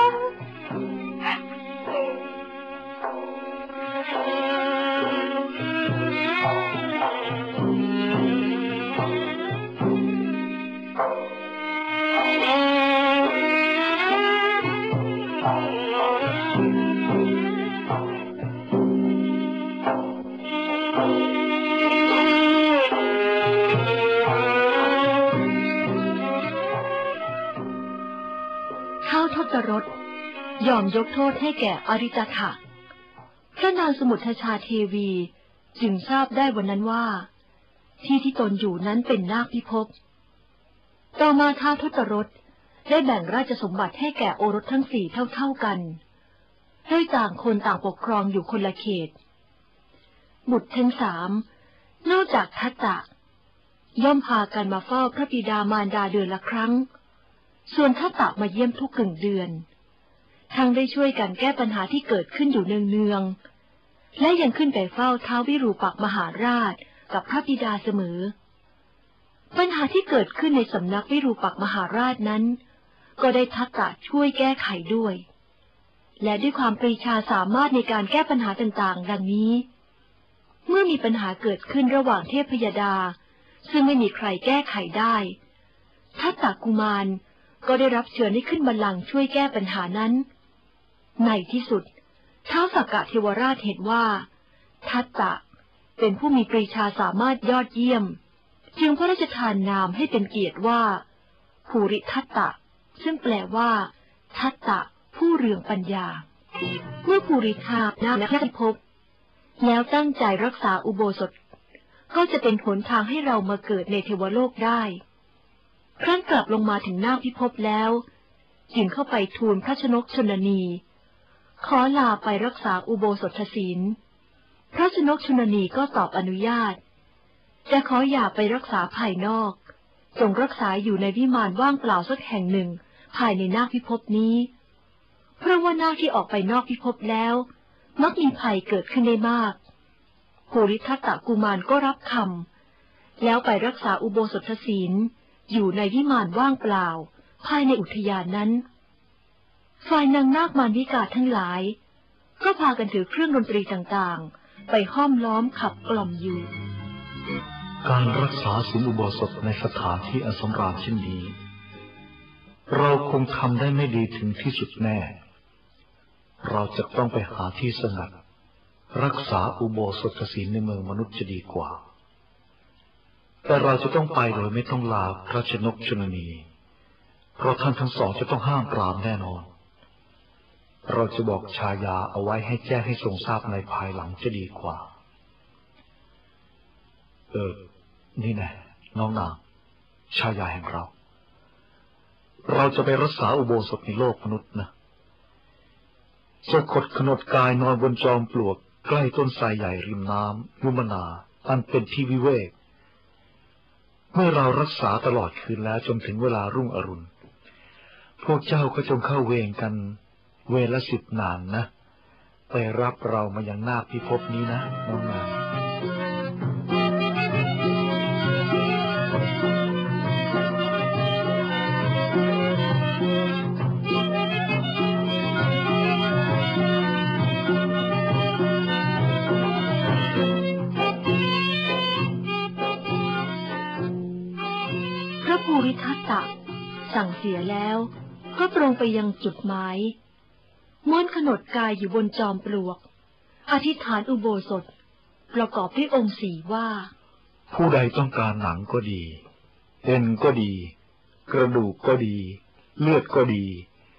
ทศรถยอมยกโทษให้แก่อริ จถะพระนางสมุทชาเทวีจึงทราบได้วันนั้นว่าที่ที่ตนอยู่นั้นเป็นนาคพิภพต่อมาท้าวทศรถได้แบ่งราชสมบัติให้แก่โอรสทั้งสี่เท่าๆกันโดยต่างคนต่างปกครองอยู่คนละเขตบุตรทั้งสามนอกจากทัตตะย่อมพากันมาเฝ้าพระบิดามารดาเดือนละครั้งส่วนทัตตะมาเยี่ยมทุกกึ่งเดือนทั้งได้ช่วยกันแก้ปัญหาที่เกิดขึ้นอยู่เนืองๆและยังขึ้นไปเฝ้าท้าววิรูปักษ์มหาราชกับพระบิดาเสมอปัญหาที่เกิดขึ้นในสำนักวิรูปักษ์มหาราชนั้นก็ได้ทัตตะช่วยแก้ไขด้วยและด้วยความปรีชาสามารถในการแก้ปัญหาต่างๆดังนี้เมื่อมีปัญหาเกิดขึ้นระหว่างเทพยดาซึ่งไม่มีใครแก้ไขได้ทัตตะกุมารก็ได้รับเชิญให้ขึ้นบัลลังก์ช่วยแก้ปัญหานั้นในที่สุดท้าวสักกะเทวราชเห็นว่าทัตตะเป็นผู้มีปรีชาสามารถยอดเยี่ยมจึงพระราชทานนามให้เป็นเกียรติว่าภูริทัตตะซึ่งแปลว่าทัตตะผู้เรืองปัญญาเมื่อภูริธานาคพิภพแล้วตั้งใจรักษาอุโบสถก็จะเป็นหนทางให้เรามาเกิดในเทวโลกได้ครั้นกลับลงมาถึงนาคพิภพแล้วจึงเข้าไปทูลพระชนกชนนีขอลาไปรักษาอุโบสถศีลพระชนกชนนีก็ตอบอนุญาตจะขออย่าไปรักษาภายนอกจงรักษาอยู่ในวิมานว่างเปล่าสักแห่งหนึ่งภายในนาคพิภพนี้เพราะว่านาคที่ออกไปนอกพิภพแล้วมักมีภัยเกิดขึ้นได้มากภูริทัตตะกุมารก็รับคำแล้วไปรักษาอุโบสถศีลอยู่ในวิมานว่างเปล่าภายในอุทยานนั้นฝ่ายนางนาคมารวิกาทั้งหลายก็พากันถือเครื่องดนตรีต่างๆไปห้อมล้อมขับกล่อมอยู่การรักษาศีลอุโบสถในสถานที่อันสำราญเช่นนี้เราคงทำได้ไม่ดีถึงที่สุดแน่เราจะต้องไปหาที่สงัดรักษาอุโบสถศีลในเมืองมนุษย์จะดีกว่าแต่เราจะต้องไปโดยไม่ต้องลาพระชนกชนนีเพราะท่านทั้งสองจะต้องห้ามปรามแน่นอนเราจะบอกชายาเอาไว้ให้แจ้งให้ทรงทราบในภายหลังจะดีกว่าเออนี่แน่น้องนางชายาแห่งเราเราจะไปรักษาอุโบสถในโลกมนุษย์นะจะขดขนดกายนอนบนจอมปลวกใกล้ต้นไทรใหญ่ริมน้ำยุมนาอันเป็นที่วิเวกเมื่อเรารักษาตลอดคืนแล้วจนถึงเวลารุ่งอรุณพวกเจ้าก็จงเข้าเวรกันเวรละสิบนานนะไปรับเรามายังนาคพิภพนี้นะน้องนางภูริทัตตะสั่งเสียแล้วก็ตรงไปยังจุดหมายม้วนขนดกายอยู่บนจอมปลวกอธิษฐานอุโบสถประกอบด้วยองค์สี่ว่าผู้ใดต้องการหนังก็ดีเอ็นก็ดีกระดูกก็ดีเลือดก็ดี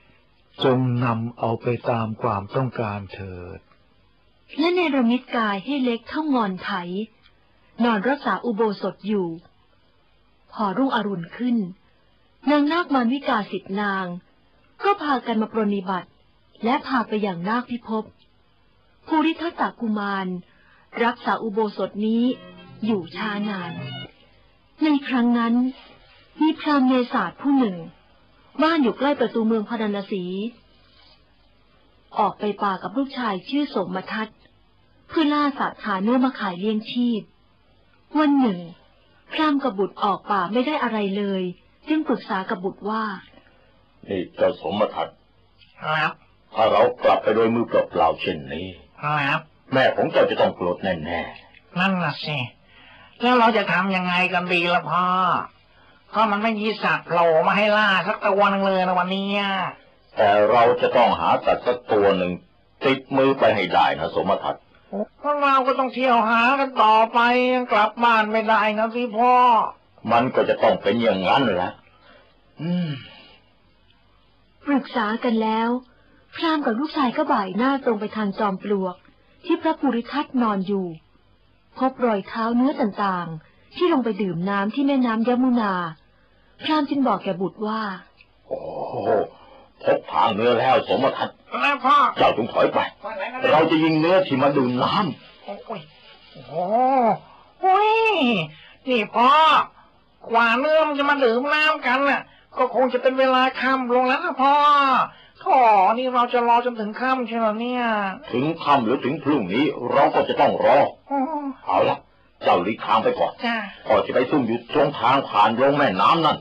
จงนำเอาไปตามความต้องการเถิดและเนรมิตกายให้เล็กเท่างอนไถนอนรักษาอุโบสถอยู่พอรุ่งอรุณขึ้นนางนาคมารวิกาสิบนางก็พากันมาปรนนิบัติและพาไปอย่างนาคพิภพภูริทัตตกุมารรักษาอุโบสถนี้อยู่ช้านานในครั้งนั้นมีพราหมณ์เนศาสผู้หนึ่งบ้านอยู่ใกล้ประตูเมืองพาราณสีออกไปป่ากับลูกชายชื่อสมทัตเพื่อล่าสัตว์หาเนื้อมาขายเลี้ยงชีพวันหนึ่งพราหมณ์กับบุตรออกป่าไม่ได้อะไรเลยจึงปรึกษากับบุตรว่านี่เจ้าสมทัตครับถ้าเรากลับไปโดยมือเปล่าๆเช่นนี้ครับแม่ของเจ้าจะต้องโกรธแน่ๆนั่นน่ะสิแล้วเราจะทำยังไงกันดีล่ะพ่อก็มันไม่มีสัตว์โผล่มาให้ล่าสักตัวนึงเลยนะวันนี้แต่เราจะต้องหาสัตว์สักตัวหนึ่งติดมือไปให้ได้นะสมทัตเพราะเราก็ต้องเที่ยวหากันต่อไปยังกลับบ้านไม่ได้นะสิพ่อมันก็จะต้องเป็นอย่างนั้นแหละอืมปรึกษากันแล้วพราหมณ์กับลูกชายก็บ่ายหน้าตรงไปทางจอมปลวกที่พระภูริทัตนอนอยู่พบรอยเท้าเนื้อต่างๆที่ลงไปดื่มน้ำที่แม่น้ำยมุนาพราหมณ์จึงบอกแก่บุตรว่าโอ้พบทางเนื้อแล้วสมทัตแล้วพ่อเจ้าจงถอยไปเราจะยิงเนื้อที่มาดื่มน้ำโอ้ยโอ้โอ้ยนี่พ่อกว่าเนื้อมันจะมาดื่มน้ำกันน่ะก็คงจะเป็นเวลาค่ำลงแล้วนะพ่อท่อนี่เราจะรอจนถึงค่ำใช่ไหมเนี่ยถึงค่ำหรือถึงพรุ่งนี้เราก็จะต้องรอเอาละเจ้าลีกทางไปก่อนพ่อจะไปซุ่มอยู่ตรงทางผ่านลงแม่น้ำนั่น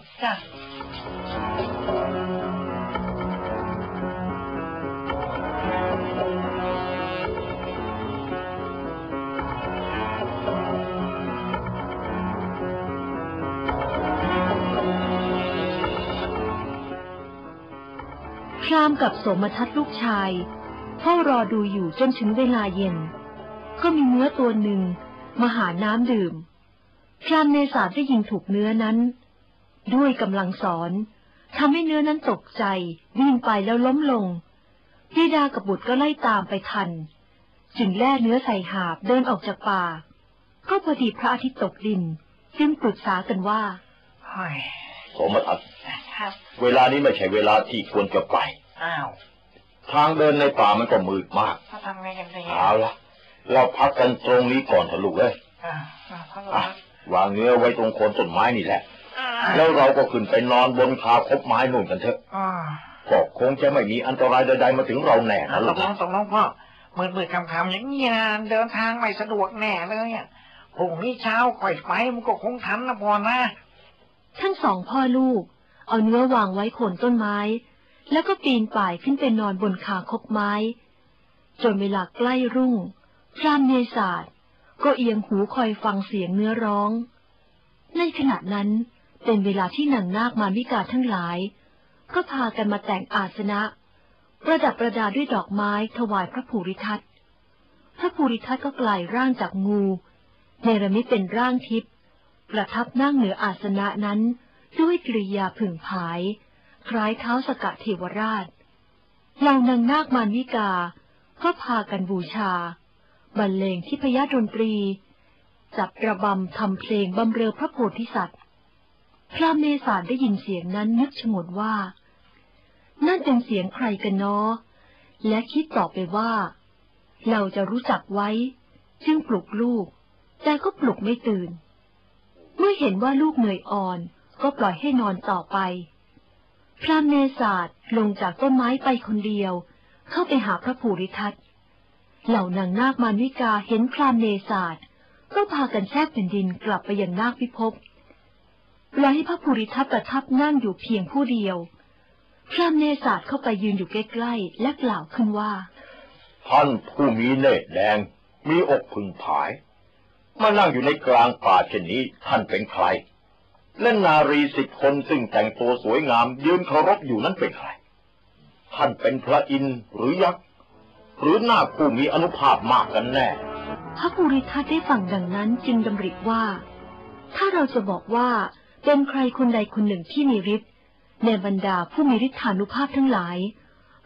พราหมณ์กับสมทัตลูกชายเฝ้ารอดูอยู่จนถึงเวลาเย็นก็มีเนื้อตัวหนึ่งมาหาน้ำดื่มพราหมณ์เนศาสได้ยิงถูกเนื้อนั้นด้วยกำลังสอนทำให้เนื้อนั้นตกใจวิ่งไปแล้วล้มลงบิดากับบุตรก็ไล่ตามไปทันจึงแล่เนื้อใส่หาบเดินออกจากป่าก็พอดีพระอาทิตย์ตกดินจึงปรึกษากันว่าสมทัตเวลานี้ไม่ใช่เวลาที่ควรจะไปอ้าวทางเดินในป่ามันก็มืดมากทำไงกันดีเอาละเราพักกันตรงนี้ก่อนเถอะลูกเอ้ยอ่ะวางเนื้อไว้ตรงโคนต้นไม้นี่แหละแล้วเราก็ขึ้นไปนอนบนคาคบไม้นู่นกันเถอะก็คงจะไม่มีอันตรายใดๆมาถึงเราแน่นะลูกตกลงตกลงพ่อมืดๆค่ำๆอย่างนี้นะเดินทางไม่สะดวกแน่เลยอ่ะพรุ่งนี้เช้าค่อยไปมันก็คงทันนะพ่อนะทั้งสองพ่อลูกเอาเนื้อวางไว้โคนต้นไม้แล้วก็ปีนป่ายขึ้นไปนอนบนคาคบไม้จนเวลาใกล้รุ่งพราหมณ์เนศาสก็เอียงหูคอยฟังเสียงเนื้อร้องในขณะนั้นเป็นเวลาที่นางนาคมารวิกาทั้งหลายก็พากันมาแต่งอาสนะประดับประดาด้วยดอกไม้ถวายพระภูริทัตพระภูริทัตก็กลายร่างจากงูเนรมิตเป็นร่างทิพย์ประทับนั่งเหนืออาสนะนั้นด้วยกริยาผึ่งผายคล้ายเท้าสกะเทวราชเหล่านางนาคมารวิกาก็พากันบูชาบรรเลงที่พยาดนตรีจับระบำทำเพลงบำเรอพระโพธิสัตว์พระเมสารได้ยินเสียงนั้นนึกชงนว่านั่นเป็นเสียงใครกันเนาะและคิดต่อไปว่าเราจะรู้จักไว้จึงปลุกลูกแต่ก็ปลุกไม่ตื่นเมื่อเห็นว่าลูกเหนื่อยอ่อนก็ปล่อยให้นอนต่อไปพระเมสารลงจากต้นไม้ไปคนเดียวเข้าไปหาพระภูริทัตเหล่านางนาคมารวิกาเห็นพระเมสารก็พากันแทรกแผ่นดินกลับไปยังนาคพิภพปล่อยให้พระภูริทัตประทับนั่งอยู่เพียงผู้เดียวพระเมสารเข้าไปยืนอยู่ใกล้ๆและกล่าวขึ้นว่าท่านผู้มีเนตรแดงมีอกพึงผายมานั่งอยู่ในกลางป่าเช่นนี้ท่านเป็นใครและนารีสิบคนซึ่งแต่งตัวสวยงามยืนเคารพอยู่นั้นเป็นใครท่านเป็นพระอินทร์หรือยักษ์หรือนาคผู้มีอานุภาพมากกันแน่พระภูริทัตได้ฟังดังนั้นจึงดำริว่าถ้าเราจะบอกว่าเป็นใครคนใดคนหนึ่งที่มีฤทธิ์ในบรรดาผู้มีฤทธานุภาพทั้งหลาย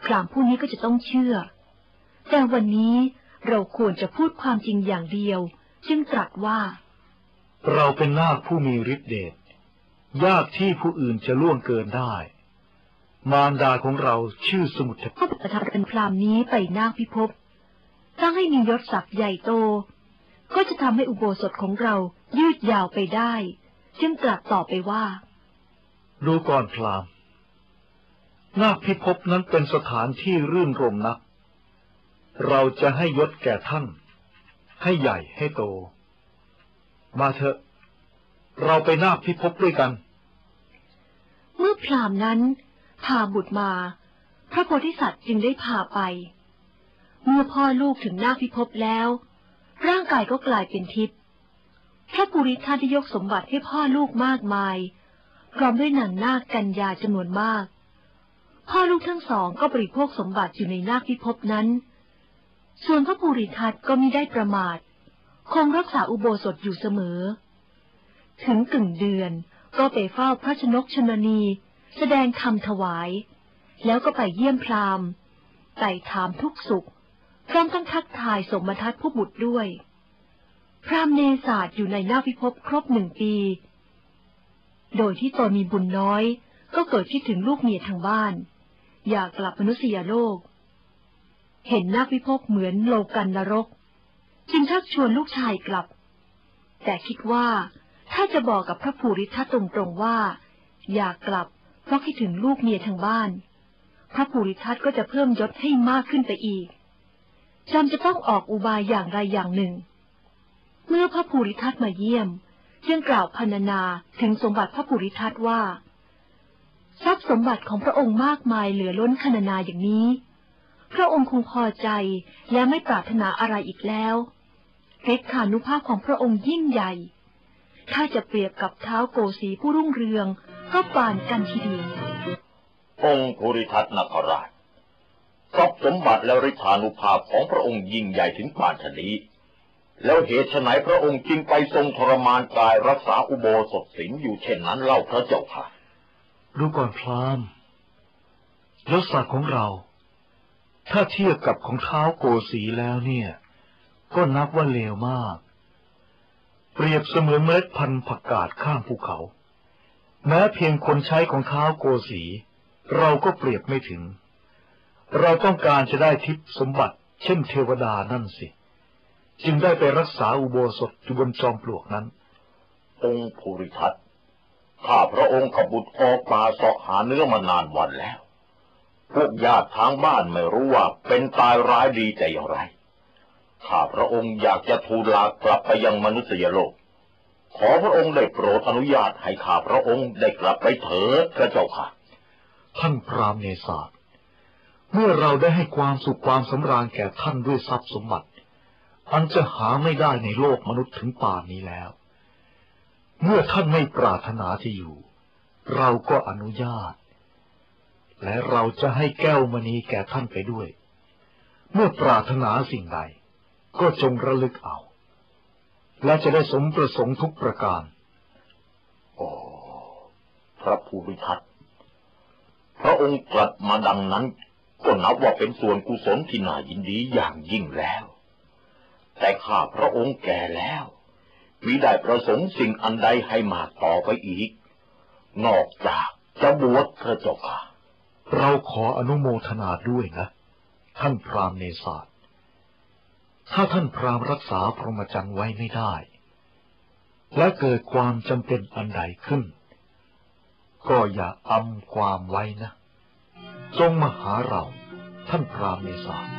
พราหมณ์ผู้นี้ก็จะต้องเชื่อแต่วันนี้เราควรจะพูดความจริงอย่างเดียวจึงตรัสว่าเราเป็นนาคผู้มีฤทธิ์เดชยากที่ผู้อื่นจะล่วงเกินได้มารดาของเราชื่อสมุทรพระประธานพราหมณ์นี้ไปนาคพิภพตั้งให้มียศศักดิ์ใหญ่โตก็จะทำให้อุโบสถของเรายืดยาวไปได้จึงตรัสต่อไปว่าดูก่อนพราหมณ์นาคพิภพนั้นเป็นสถานที่รื่นรมนักเราจะให้ยศแก่ท่านให้ใหญ่ให้โตมาเถอะเราไปนาคพิภพด้วยกันเมื่อพราหมณ์นั้นพาบุตรมาพระโพธิสัตว์จึงได้พาไปเมื่อพ่อลูกถึงนาคพิภพแล้วร่างกายก็กลายเป็นทิพย์พระปุริธาได้ยกสมบัติให้พ่อลูกมากมายพร้อมด้วยนางนาคกัญญาจำนวนมากพ่อลูกทั้งสองก็บริโภคสมบัติอยู่ในนาคพิภพนั้นส่วนพระปุริทัตก็มิได้ประมาทคงรักษาอุโบสถอยู่เสมอถึงกึ่งเดือนก็ไปเฝ้าพระชนกชนนีแสดงธรรมถวายแล้วก็ไปเยี่ยมพราหมณ์ไต่ถามทุกสุขพร้อมทั้งทักทายสมทัตผู้บุตรด้วยพราหมณ์เนศาสอยู่ในนาคพิภพครบหนึ่งปีโดยที่ตนมีบุญน้อยก็เกิดคิดถึงลูกเมียทางบ้านอยากกลับมนุษยโลกเห็นนาคพิภพเหมือนโลกันนรกจึงชักชวนลูกชายกลับแต่คิดว่าถ้าจะบอกกับพระภูริทัตตรงๆว่าอยากกลับเพราะคิดถึงลูกเมียทางบ้านพระภูริทัตก็จะเพิ่มยศให้มากขึ้นไปอีกจำจะต้องออกอุบายอย่างใดอย่างหนึ่งเมื่อพระภูริทัตมาเยี่ยมจึงกล่าวพรรณนาถึงสมบัติพระภูริทัตว่าทรัพย์สมบัติของพระองค์มากมายเหลือล้นขนานาอย่างนี้พระองค์คงพอใจและไม่ปรารถนาอะไรอีกแล้วฤทธานุภาพของพระองค์ยิ่งใหญ่ถ้าจะเปรียบกับท้าวโกสีผู้รุ่งเรืองก็ปานกันทีเดียวองค์ภูริทัตนคราชทรัพย์สมบัติและฤทธานุภาพของพระองค์ยิ่งใหญ่ถึงปานชนี้แล้วเหตุไฉนพระองค์จึงไปทรงทรมานกายรักษาอุโบสถศีลอยู่เช่นนั้นเล่าพระเจ้าค่ะดูก่อนพราหมณ์ยศศักดิ์ของเราถ้าเทียบกับของท้าวโกสีแล้วเนี่ยก็นับว่าเลวมากเปรียบเสมือนเมล็ดพันธุ์ผักกาดข้างภูเขาแม้เพียงคนใช้ของท้าวโกสีเราก็เปรียบไม่ถึงเราต้องการจะได้ทิพย์สมบัติเช่นเทวดานั่นสิจึงได้ไปรักษาอุโบสถอยู่บนจอมปลวกนั้นองค์ภูริทัตข้าพระองค์ขบุตรออกป่าเสาะหาเนื้อมานานวันแล้วพวกญาติทางบ้านไม่รู้ว่าเป็นตายร้ายดีแต่อย่างไรข้าพระองค์อยากจะทูลลากลับไปยังมนุษยโลกขอพระองค์ได้โปรดอนุญาตให้ข้าพระองค์ได้กลับไปเถิดพระเจ้าค่ะท่านพราหมณ์เนศาสเมื่อเราได้ให้ความสุขความสำราญแก่ท่านด้วยทรัพย์สมบัติอันจะหาไม่ได้ในโลกมนุษย์ถึงป่านนี้แล้วเมื่อท่านไม่ปรารถนาที่อยู่เราก็อนุญาตและเราจะให้แก้วมณีแก่ท่านไปด้วยเมื่อปรารถนาสิ่งใดก็จงระลึกเอาและจะได้สมประสงค์ทุกประการโอ้พระภูริทัตพระองค์ตรัสมาดังนั้นก็นับว่าเป็นส่วนกุศลที่น่ายินดีอย่างยิ่งแล้วแต่ข้าพระองค์แก่แล้วมิได้ประสงค์สิ่งอันใดให้มากต่อไปอีกนอกจากจะบวชพระเจ้าค่ะเราขออนุโมทนาด้วยนะท่านพราหมณ์เนศาสถ้าท่านพราหมณ์รักษาพรหมจรรย์ไว้ไม่ได้และเกิดความจำเป็นอันใดขึ้นก็อย่าอำความไว้นะจงมาหาเราท่านพราหมณ์เนศาส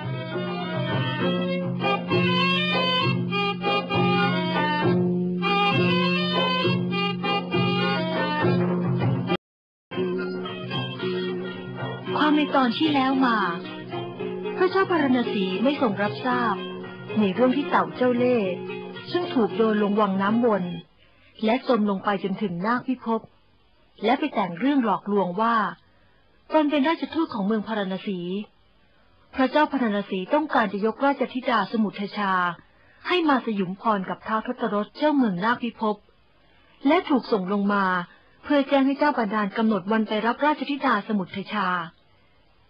ความในตอนที่แล้วมาพระเจ้าพาราณสีไม่ทรงรับทราบในเรื่องที่เต่าเจ้าเล่ห์ซึ่งถูกโยนลงวังน้ำวนและจมลงไปจนถึงนาคพิภพและไปแต่งเรื่องหลอกลวงว่าตนเป็นราชทูตของเมืองพาราณสีพระเจ้าพาราณสีต้องการจะยกราชธิดาสมุทชาให้มาสยุมพรกับท้าวทศรถเจ้าเมืองนาคพิภพและถูกส่งลงมาเพื่อแจ้งให้เจ้าบาดาลกำหนดวันไปรับราชธิดาสมุทชา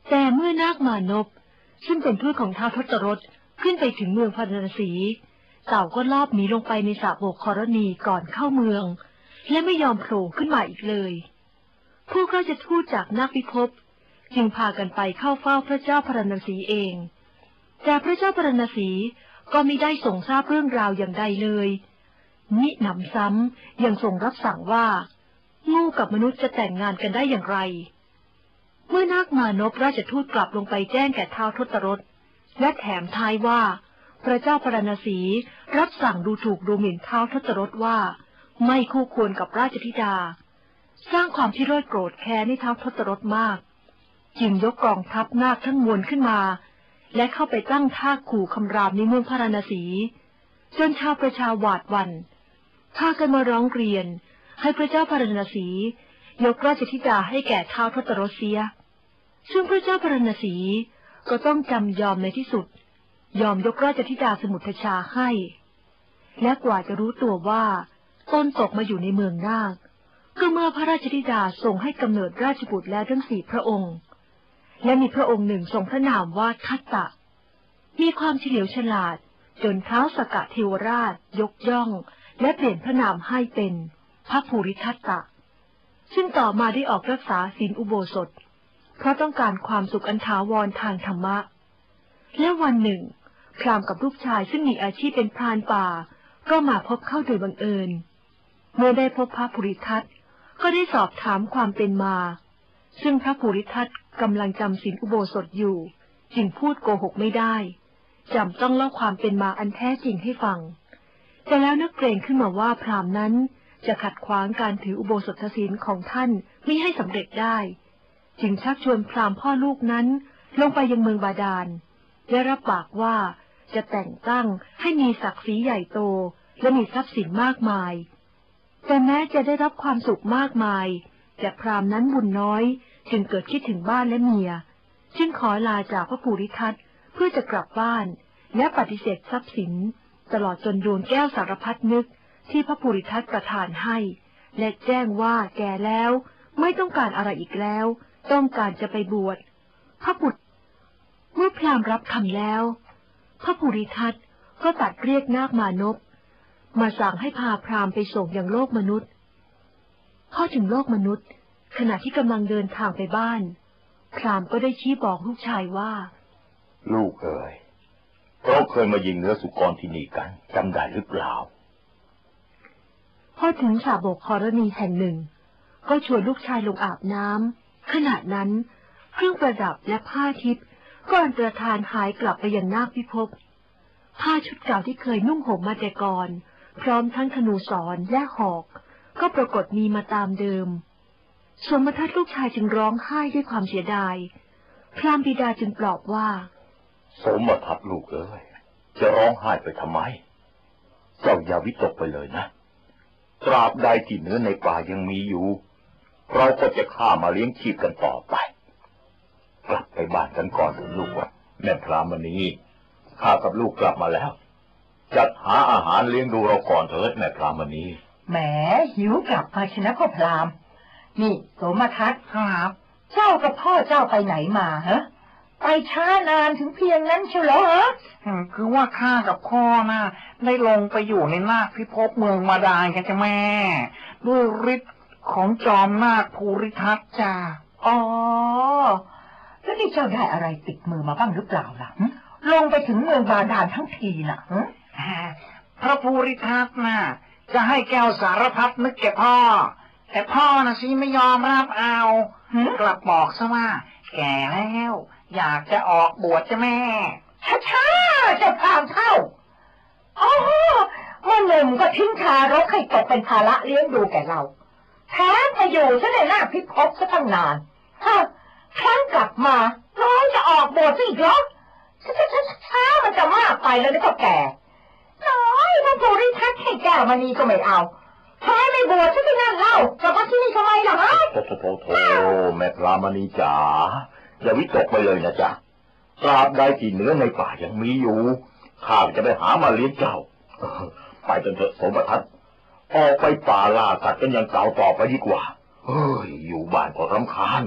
แต่เมื่อนาคมานพซึ่งเป็นทูตของท้าวทศรถขึ้นไปถึงเมืองพาราณสีเต่าก็ลอบหนีลงไปในสระโบกครณีก่อนเข้าเมืองและไม่ยอมโผล่ขึ้นมาอีกเลยพวกราชทูตจากนาคพิภพจึงพากันไปเข้าเฝ้าพระเจ้าพาราณสีเองแต่พระเจ้าพาราณสีก็มิได้ทรงทราบเรื่องราวอย่างใดเลยมิหนำซ้ำยังทรงรับสั่งว่างูกับมนุษย์จะแต่งงานกันได้อย่างไรเมื่อนาคมานพราชทูตกลับลงไปแจ้งแก่ท้าวทศรถและแถมท้ายว่าพระเจ้าพาราณสีรับสั่งดูถูกดูหมิ่นท้าวทศรถว่าไม่คู่ควรกับราชธิดาสร้างความพิโรธโกรธแค้นให้ท้าวทศรถมากจึงยกกองทัพนาคทั้งมวลขึ้นมาและเข้าไปตั้งท่าขู่คำรามในเมืองพาราณสีจนชาวประชาหวาดหวั่นพากันมาร้องเรียนให้พระเจ้าพาราณสียกราชธิดาให้แก่ท้าวทศรถเสียซึ่งพระเจ้าพาราณสีก็ต้องจำยอมในที่สุดยอมยกราชธิดาสมุทชาให้และกว่าจะรู้ตัวว่าตนตกมาอยู่ในเมืองนาคก็เมื่อพระราชธิดาทรงให้กำเนิดราชบุตรแล้วทั้งสี่พระองค์และมีพระองค์หนึ่งทรงพระนามว่าทัตตะมีความเฉลียวฉลาดจนท้าวสกะเทวราชยกย่องและเปลี่ยนพระนามให้เป็นพระภูริทัตตะซึ่งต่อมาได้ออกรักษาศีลอุโบสถเพราะต้องการความสุขอันถาวรทางธรรมะและวันหนึ่งพราหมณ์กับลูกชายซึ่งมีอาชีพเป็นพรานป่าก็มาพบเข้าโดยบังเอิญเมื่อได้พบพระภูริทัตก็ได้สอบถามความเป็นมาซึ่งพระภูริทัตกำลังจำศีลอุโบสถอยู่จึงพูดโกหกไม่ได้จำต้องเล่าความเป็นมาอันแท้จริงให้ฟังแต่แล้วนึกเกรงขึ้นมาว่าพราหมณ์นั้นจะขัดขวางการถืออุโบสถศีลของท่านไม่ให้สำเร็จได้จึงชักชวนพราหมณ์พ่อลูกนั้นลงไปยังเมืองบาดาลและรับปากว่าจะแต่งตั้งให้มีศักดิ์ศรีใหญ่โตและมีทรัพย์สินมากมายแต่แม้จะได้รับความสุขมากมายแต่พราหมณ์นั้นบุญน้อยจึงเกิดคิดถึงบ้านและเมียจึงขอลาจากพระภูริทัตเพื่อจะกลับบ้านและปฏิเสธทรัพย์สินตลอดจนโยนแก้วสารพัดนึกที่พระภูริทัตประทานให้และแจ้งว่าแก่แล้วไม่ต้องการอะไรอีกแล้วต้องการจะไปบวชพระบุตรเมื่อพราหมณ์รับคำแล้วพระภูริทัตก็ตัดเรียกนาคมานพมาสั่งให้พาพราหมณ์ไปส่งยังโลกมนุษย์พอถึงโลกมนุษย์ขณะที่กำลังเดินทางไปบ้านพราหมณ์ก็ได้ชี้บอกลูกชายว่าลูกเอ๋ยเราเคยมายิงเนื้อสุกรที่นี่กันจำได้หรือเปล่าพอถึงสระโบกครณีแห่งหนึ่งก็ชวนลูกชายลงอาบน้ำขณะนั้นเครื่องประดับและผ้าทิพย์ก็อันตรธานหายกลับไปยังนาคพิภพผ้าชุดเก่าที่เคยนุ่งห่มมาแต่ก่อนพร้อมทั้งธนูศรและหอกก็ปรากฏมีมาตามเดิมสมทัตลูกชายจึงร้องไห้ด้วยความเสียดายพราหมณ์บิดาจึงปลอบว่าสมทัตลูกเอ้ยจะร้องไห้ไปทำไมเจ้าอย่าวิตกไปเลยนะตราบใดที่เนื้อในป่ายังมีอยู่เราก็จะฆ่ามาเลี้ยงชีพกันต่อไปกลับไปบ้านกันก่อนเถอะลูกว่าแม่พรามณีข้ากับลูกกลับมาแล้วจัดหาอาหารเลี้ยงดูเราก่อนเถิดแม่พรามณีแหมหิวกลับมาชนะพ่อพรามนี่โสมทัศน์ครับเจ้ากับพ่อเจ้าไปไหนมาฮะไปช้านานถึงเพียงนั้นเชียวเหรอฮะคือว่าข้ากับพ่อน่ะได้ลงไปอยู่ในนาคพิภพเมืองมาดาลกันจ้ะแม่ด้วยฤทธิ์ของจอมนาคภูริทัตจ้าอ๋อแล้วนี่เจ้าได้อะไรติดมือมาบ้างหรือเปล่าล่ะลงไปถึงเมืองบาดาลทั้งทีน่ะพระภูริทัตน่ะจะให้แก้วสารพัดนึกแก่พ่อแต่พ่อน่ะสิไม่ยอมรับเอากลับบอกซะว่าแก่แล้วอยากจะออกบวชจ้ะแม่ช้าๆจะพามเท่าอ๋อเมื่อหนุ่มก็ทิ้งทารกให้ตกเป็นภาระเลี้ยงดูแก่เราแท้มาอยู่ซะในหน้าพิภพซะตั้งนานฮะครั้งกลับมาน้องจะออกบวชซะอีกเหรอช้าๆมันจะมากไปแล้วนี่ก็แก่น้อยพระภูริทัตให้แก้วมณีก็ไม่เอาทำไมไม่บวชซะที่นั่นเล่ากลับมาที่นี่ทำไมล่ะฮะโธ่โธ่โธ่แม่พรามณีจ๋าอย่าวิตกไปเลยนะจ๊ะตราบใดที่เนื้อในป่ายังมีอยู่ข้าจะไปหามาเลี้ยงเจ้าไปจนเถอะสมทัศน์ออกไปป่าล่าสัตว์กันอย่างเก่าต่อไปดีกว่าเฮ้ยอยู่บ้านก็รำคาญ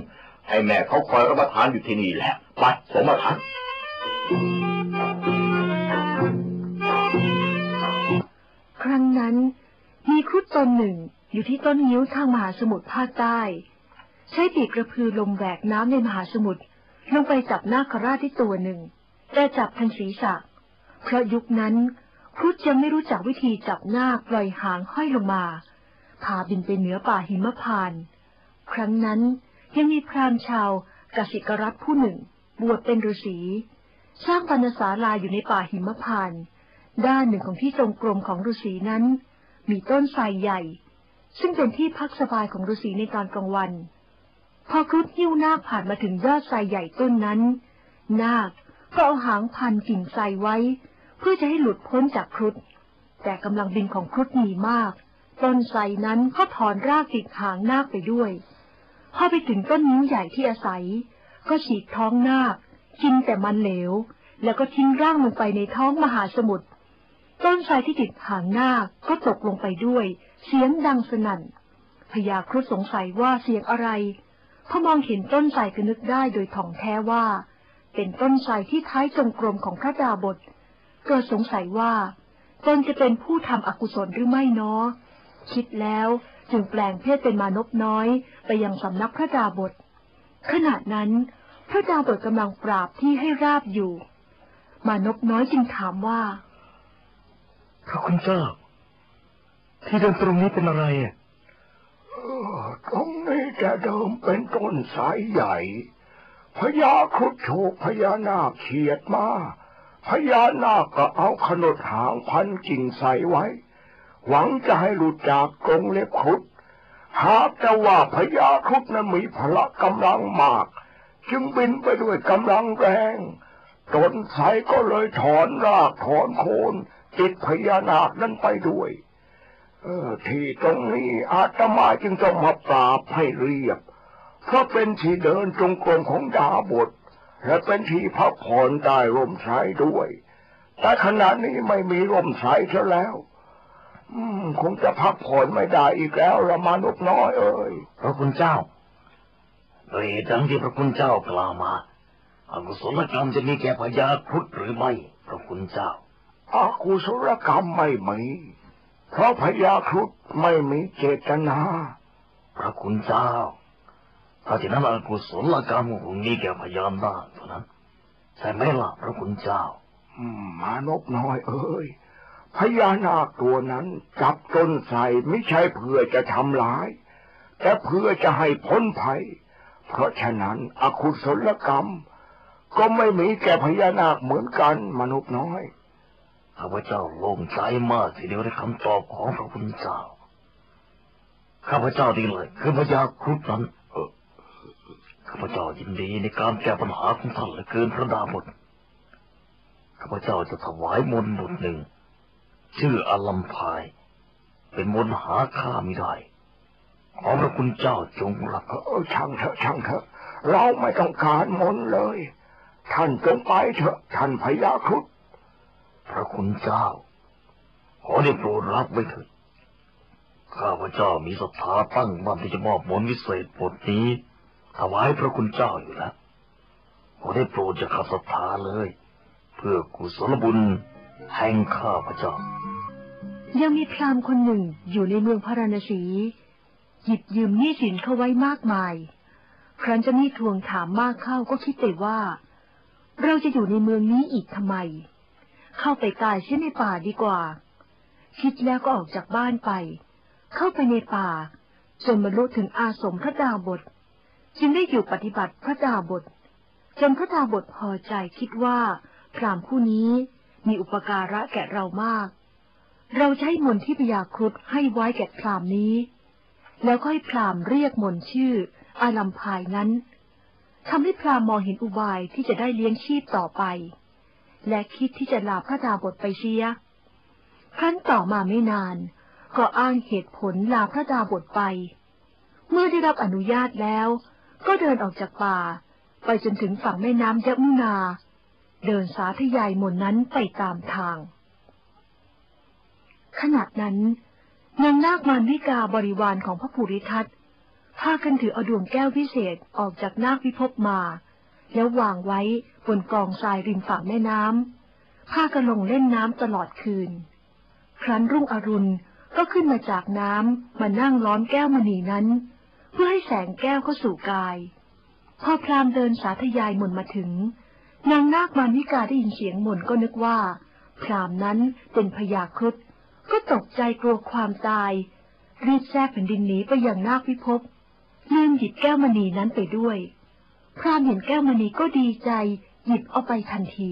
ให้แม่เขาคอยรับประทานอยู่ที่นี่แหละไปสมทานครั้งนั้นมีครุฑตนหนึ่งอยู่ที่ต้นงิ้วทางมหาสมุทรภาคใต้ใช้ปีกกระพือลมแหวกน้ำในมหาสมุทรลงไปจับนาคราชที่ตัวหนึ่งแต่จับทันศีรษะเพราะยุคนั้นครุฑยังไม่รู้จักวิธีจับนาคปล่อยหางห้อยลงมาพาบินไปเหนือป่าหิมพานต์ครั้งนั้นยังมีพราหมณ์ชาวกสิกรัฐผู้หนึ่งบวชเป็นฤาษีสร้างปณศาลาอยู่ในป่าหิมพานต์ด้านหนึ่งของที่ทรงกรมของฤาษีนั้นมีต้นไทรใหญ่ซึ่งเป็นที่พักสบายของฤาษีในตอนกลางวันพอครุฑหิ้วนาคผ่านมาถึงยอดไทรใหญ่ต้นนั้นนาคก็เอาหางพันกิ่งไทรไว้เพื่อจะให้หลุดพ้นจากครุฑแต่กำลังบินของครุฑมีมากต้นไทรนั้นก็ถอนรากติดหางนาคไปด้วยพอไปถึงต้นนิ้วใหญ่ที่อาศัยก็ฉีกท้องนาคกินแต่มันเหลวแล้วก็ทิ้งร่างลงไปในท้องมหาสมุทรต้นไทรที่ติดหางนาคก็ตกลงไปด้วยเสียงดังสนั่นพญาครุฑสงสัยว่าเสียงอะไรพอมองเห็นต้นไทรก็นึกได้โดยถ่องแท้ว่าเป็นต้นไทรที่ท้ายจงกรมของพระดาบทเกิดสงสัยว่าตนจะเป็นผู้ทำอกุศลหรือไม่เนาะคิดแล้วจึงแปลงเพศเป็นมานพน้อยไปยังสำนักพระดาบทขณะนั้นพระดาบทกำลังปราบที่ให้ราบอยู่มานพน้อยจึงถามว่าพระคุณเจ้าที่เดินตรงนี้เป็นอะไรอ่ะตรงนี้จะเดิมเป็นต้นสายใหญ่พญาครุฑถูกพญานาคเฉียดมาพญานาคก็เอาขนดหางพันกิ่งใส่ไว้หวังจะให้หลุดจากกรงเล็บครุฑหากแต่ว่าพญาครุฑนั้นมีพละกำลังมากจึงบินไปด้วยกำลังแรงต้นไทรก็เลยถอนรากถอนโคนติดพญานาคนั้นไปด้วยเออที่ตรงนี้อาตมาจึงต้องมาปราบให้เรียบเพราะเป็นที่เดินจงกรมของดาบทและเป็นที่พักผ่อนใต้ร่มไทรด้วยแต่ขณะนี้ไม่มีร่มไทรซะแล้วอืมคงจะพักผ่อนไม่ได้อีกแล้วละมนุษย์น้อยเอ้ยพระคุณเจ้าโดยเหตุดังที่พระคุณเจ้ากล่าวมาอกุศลกรรมจะมีแก่พญาครุฑหรือไม่พระคุณเจ้าอกุศลกรรมไม่มีเพราะพญาครุฑไม่มีเจตนาพระคุณเจ้าถ้าฉะนั้นอกุศลกรรมคงมีแก่พญานาคเท่านั้นใช่ไหมล่ะพระคุณเจ้าอืมมานพน้อยเอ้ยพญานาคตัวนั้นจับต้นไทรไม่ใช่เพื่อจะทำร้ายแต่เพื่อจะให้พ้นภัยเพราะฉะนั้นอกุศลกรรมก็ไม่มีแก่พญานาคเหมือนกันมนุษย์น้อยข้าพเจ้าโล่งใจมากทีเดียวได้คำตอบของพระคุณเจ้าข้าพเจ้าดีเลยคือพญาครุฑนั้นเออข้าพเจ้ายินดีในการแก้ปัญหาของท่านเหลือเกินพระดาบทข้าพเจ้าจะถวายมนต์บทหนึ่งชื่ออลัมพายเป็นมนต์หาค่าไม่ได้ขอพระคุณเจ้าจงรับเออช่างเถอะช่างเถอะเราไม่ต้องการมนต์เลยท่านจงไปเถอะท่านพญาครุฑพระคุณเจ้าขอได้โปรดรับไว้เถิดข้าพเจ้ามีศรัทธาตั้งมั่นที่จะมอบมนต์วิเศษบทนี้ถวายพระคุณเจ้าอยู่แล้วขอได้โปรดจะขัดศรัทธาเลยเพื่อกุศลบุญแห่งข้าพเจ้ายังมีพราหมณ์คนหนึ่งอยู่ในเมืองพาราณสีหยิบยืมหนี้สินเข้าไว้มากมายครั้นจะนี่ทวงถามมากเข้าก็คิดแต่ว่าเราจะอยู่ในเมืองนี้อีกทำไมเข้าไปตายเสียในป่าดีกว่าคิดแล้วก็ออกจากบ้านไปเข้าไปในป่าจนบรรลุถึงอาสมพระดาบทจึงได้อยู่ปฏิบัติพระดาบทจนพระดาบทพอใจคิดว่าพราหมณ์ผู้นี้มีอุปการะแก่เรามากเราจะให้มนต์ที่พญาครุฑให้ไว้แก่พราหมณ์นี้แล้วก็ให้พราหมณ์เรียกมนต์ชื่ออาลัมพายนั้นทำให้พราหมณ์มองเห็นอุบายที่จะได้เลี้ยงชีพต่อไปและคิดที่จะลาพระดาบทไปเสียครั้นต่อมาไม่นานก็อ้างเหตุผลลาพระดาบทไปเมื่อได้รับอนุญาตแล้วก็เดินออกจากป่าไปจนถึงฝั่งแม่น้ำยมุนาเดินสาธยายมนต์นั้นไปตามทางขณะนั้นนางนาคมารวิกาบริวารของพระภูริทัตพากันถือเอาดวงแก้ววิเศษออกจากนาคพิภพมาแล้ววางไว้บนกองทรายริมฝั่งแม่น้ำพากันลงเล่นน้ำตลอดคืนครั้นรุ่งอรุณก็ขึ้นมาจากน้ำมานั่งล้อมแก้วมณีนั้นเพื่อให้แสงแก้วเข้าสู่กายพอพราหมณ์เดินสาธยายมนต์มาถึงนางนาคมารวิกาได้ยินเสียงมนต์ก็นึกว่าพราหมณ์นั้นเป็นพญาครุฑก็ตกใจกลัวความตายรีบแทรกแผ่นดินหนีไปยังนาคพิภพลืมหยิบแก้วมณีนั้นไปด้วยพราหมณ์เห็นแก้วมณีก็ดีใจหยิบเอาไปทันที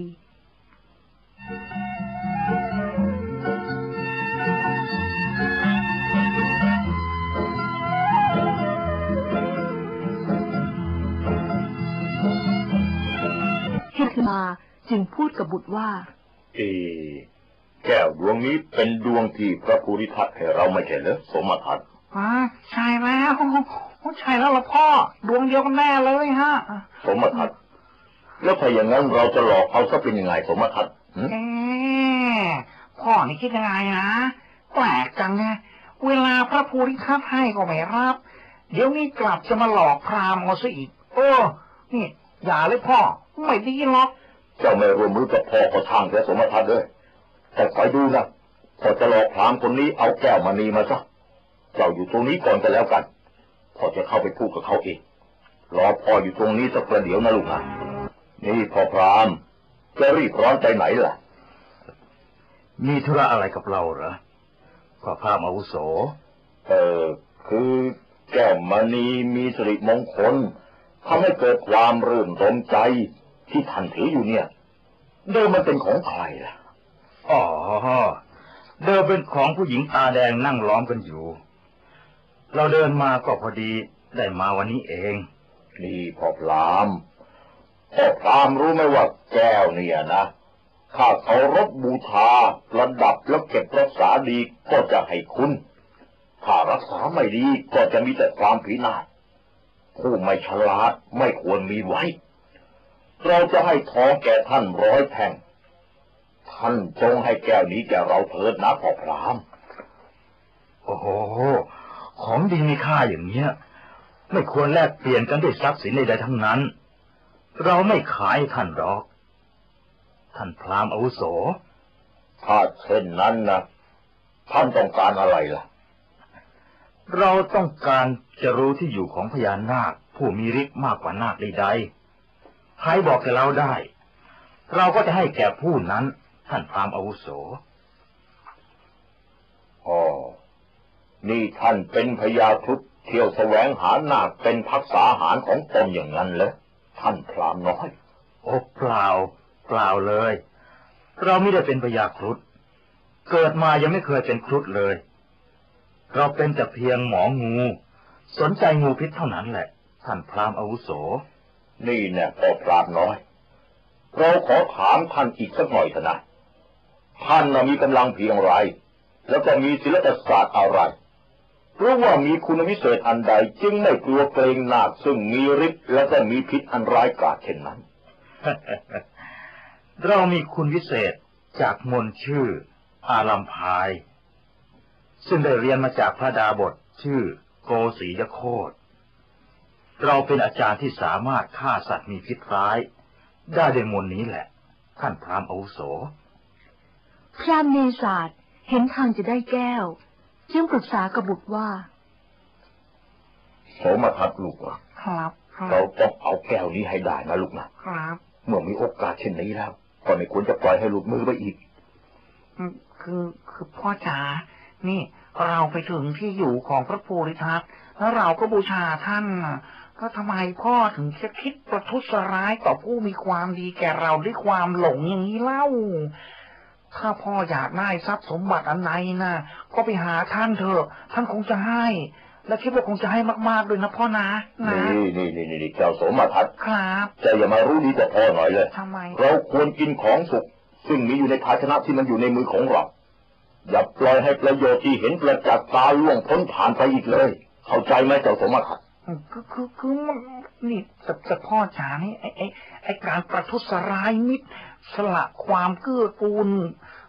ขึ้นมาจึงพูดกับบุตรว่าเอแก้วดวงนี้เป็นดวงที่พระภูริทัตให้เราไม่ใช่เหรอสมทัตอ่าใช่แล้วใช่แล้วล่ะพ่อดวงเดียวกันแน่เลยฮะสมทัตแล้วถ้าอย่างนั้นเราจะหลอกเขาซะเป็นยังไงสมทัตเอ๊ะพ่อนี่คิดยังไงนะแปลกจังไงเวลาพระภูริทัตให้ก็ไม่รับเดี๋ยวนี้กลับจะมาหลอกพราหมณ์เอาซะอีกโอ้นี่อย่าเลยพ่อไม่ดีหรอกเจ้าไม่ร่วมมือกับพ่อก็ช่างแต่สมทัตเลยแต่คอยดูนะพอจะหลอกพราหมณ์คนนี้เอาแก้วมณีมาซะเจ้าอยู่ตรงนี้ก่อนกันแล้วกันพ่อจะเข้าไปพูดกับเขาเองรอพ่ออยู่ตรงนี้สักประเดี๋ยวนะลูกนะนี่พ่อพราหมณ์จะรีบร้อนไปไหนล่ะมีธุระอะไรกับเราเหรอพ่อพราหมณ์อาวุโสเออคือแก้วมณีมีสิริมงคลทำให้เกิดความรื่นรมใจที่ท่านถืออยู่เนี่ยเดิมมันเป็นของใครล่ะอ๋อเดิมเป็นของผู้หญิงตาแดงนั่งล้อมกันอยู่เราเดินมาก็พอดีได้มาวันนี้เองนี่พ่อพราหมณ์พ่อพราหมณ์รู้ไหมว่าแก้วเนี่ยนะถ้าเคารพบูชาระดับแล้วเก็บรักษาดีก็จะให้คุณถ้ารักษาไม่ดีก็จะมีแต่ความพินาศผู้ไม่ฉลาดไม่ควรมีไว้เราจะให้ทองแก่ท่านร้อยแท่งท่านจงให้แก้วนี้แก่เราเถิดนะพ่อพราหมณ์โอ้โหของดีมีค่าอย่างเนี้ยไม่ควรแลกเปลี่ยนกันด้วยทรัพย์สินใดๆทั้งนั้นเราไม่ขายท่านหรอกท่านพราหมณ์อาวุโสถ้าเช่นนั้นนะท่านต้องการอะไรล่ะเราต้องการจะรู้ที่อยู่ของพญานาคผู้มีฤทธิ์มากกว่านาคใดๆใครบอกแก่เราได้เราก็จะให้แก่ผู้นั้นท่านพราหมณ์อาวุโสอ๋อนี่ท่านเป็นพญาครุฑเที่ยวแสวงหานาคเป็นภักษาหารของตนอย่างนั้นเหรอท่านพราหมณ์น้อยโอ้เปล่าเปล่าเลยเราไม่ได้เป็นพญาครุฑเกิดมายังไม่เคยเป็นครุฑเลยเราเป็นแต่เพียงหมองูสนใจงูพิษเท่านั้นแหละท่านพราหมณ์อาวุโสนี่เนี่ยพ่อพราหมณ์น้อยเราขอถามท่านอีกสักหน่อยเถอะนะท่านมีกำลังเพียงไรแล้วก็มีศิลปศาสตร์อะไรหรือว่ามีคุณวิเศษอันใดจึงไม่กลัวเกรงนาคซึ่งมีฤทธิ์และก็มีพิษอันร้ายกาจเช่นนั้นเรามีคุณวิเศษจากมนต์ชื่ออารัมพายซึ่งได้เรียนมาจากพระดาบทชื่อโกสียโคตเราเป็นอาจารย์ที่สามารถฆ่าสัตว์มีพิษร้ายได้ด้วยมนต์นี้แหละท่านพราหมณ์อาวุโสพราหมณ์เนศาสตร์เห็นทางจะได้แก้วจึงปรึกษากับบุตรว่าโสมทัตลูกครับเราต้องเอาแก้วนี้ให้ได้นะลูกนะครับเมื่อมีโอกาสเช่นนี้แล้วก็ไม่ควรจะปล่อยให้หลุดมือไปอีกคือคือพ่อจ๋านี่เราไปถึงที่อยู่ของพระภูริทัตแล้วเราก็บูชาท่านก็ทำไมพ่อถึงจะคิดประทุษร้ายต่อผู้มีความดีแก่เราด้วยความหลงอย่างนี้เล่าถ้าพ่ออยากได้ทรัพย์สมบัติอันไหนนะก็ไปหาท่านเถอะท่านคงจะให้และคิดว่าคงจะให้มากๆด้วยนะพ่อนะนี่นี่นี่นี่เจ้าโสมทัตครับจะอย่ามารู้ดีแต่พ่อหน่อยเลยทำไมเราควรกินของสุกซึ่งมีอยู่ในภาชนะที่มันอยู่ในมือของเราอย่าปล่อยให้ประโยชน์ที่เห็นประจักษ์ตาล่วงพ้นผ่านไปอีกเลยเข้าใจไหมเจ้าโสมทัตคือคือคือมันนี่แต่พ่อจ๋านี่ไอ้ไอ้ไอ้การประทุษร้ายมิตรสละความเกื้อกูล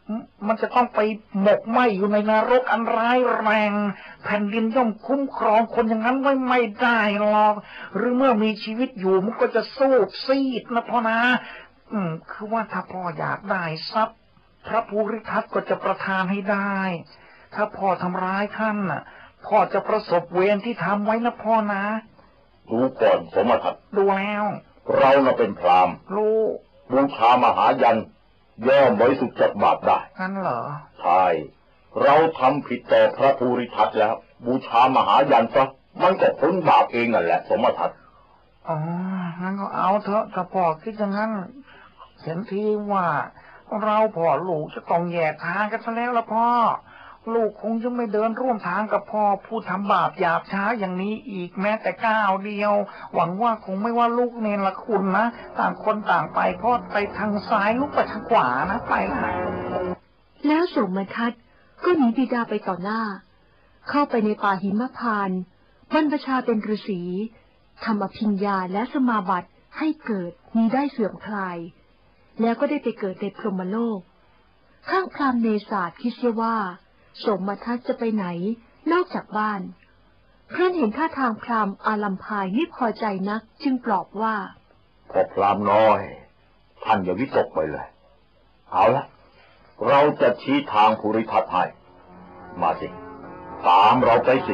มันจะต้องไปหมกไหมอยู่ในนรกอันร้ายแรงแผ่นดินย่อมคุ้มครองคนอย่างนั้นไว้ไม่ได้หรอกหรือเมื่อมีชีวิตอยู่มันก็จะสู้ซีดนะพ่อนะอืมคือว่าถ้าพ่ออยากได้ทรัพย์พระภูริทัตก็จะประทานให้ได้ถ้าพ่อทำร้ายท่านน่ะพ่อจะประสบเวรที่ทำไว้นะพ่อนะดูก่อนสมทัตดูแล้วเราน่ะเป็นพราหมณ์รู้บูชามหายันย่อมบริสุทธิ์จากบาปได้งั้นเหรอใช่เราทำผิดต่อพระภูริทัตแล้วบูชามหายันซะมันก็พ้นบาปเองนั่นแหละสมทัตอ๋องั้นก็เอาเถอะถ้าพ่อคิดอย่างนั้นเห็นทีว่าเราพ่อลูกจะต้องแยกทางกันซะแล้วละพ่อลูกคงจะไม่เดินร่วมทางกับพ่อผู้ทำบาปหยาบช้าอย่างนี้อีกแม้แต่ก้าวเดียวหวังว่าคงไม่ว่าลูกเนรละคุณนะต่างคนต่างไปพ่อไปทางซ้ายลูกไปทางขวานะไปละแล้วสมทัตก็หนีบิดาไปต่อหน้าเข้าไปในป่าหิมพานต์บรรพชาเป็นฤาษีทำอภิญญาและสมาบัติให้เกิดมีได้เสื่อมคลายแล้วก็ได้ไปเกิดในพรหมโลกข้างพราหมณ์เนศาสคิดเสียว่าสมทัตจะไปไหนนอกจากบ้านครั้นเห็นท่าทางพราหมณ์อาลัมพายไม่พอใจนักจึงปลอบว่าพอพราหมณ์น้อยท่านอย่าวิตกไปเลยเอาละเราจะชี้ทางภูริทัตให้มาสิตามเราไปสิ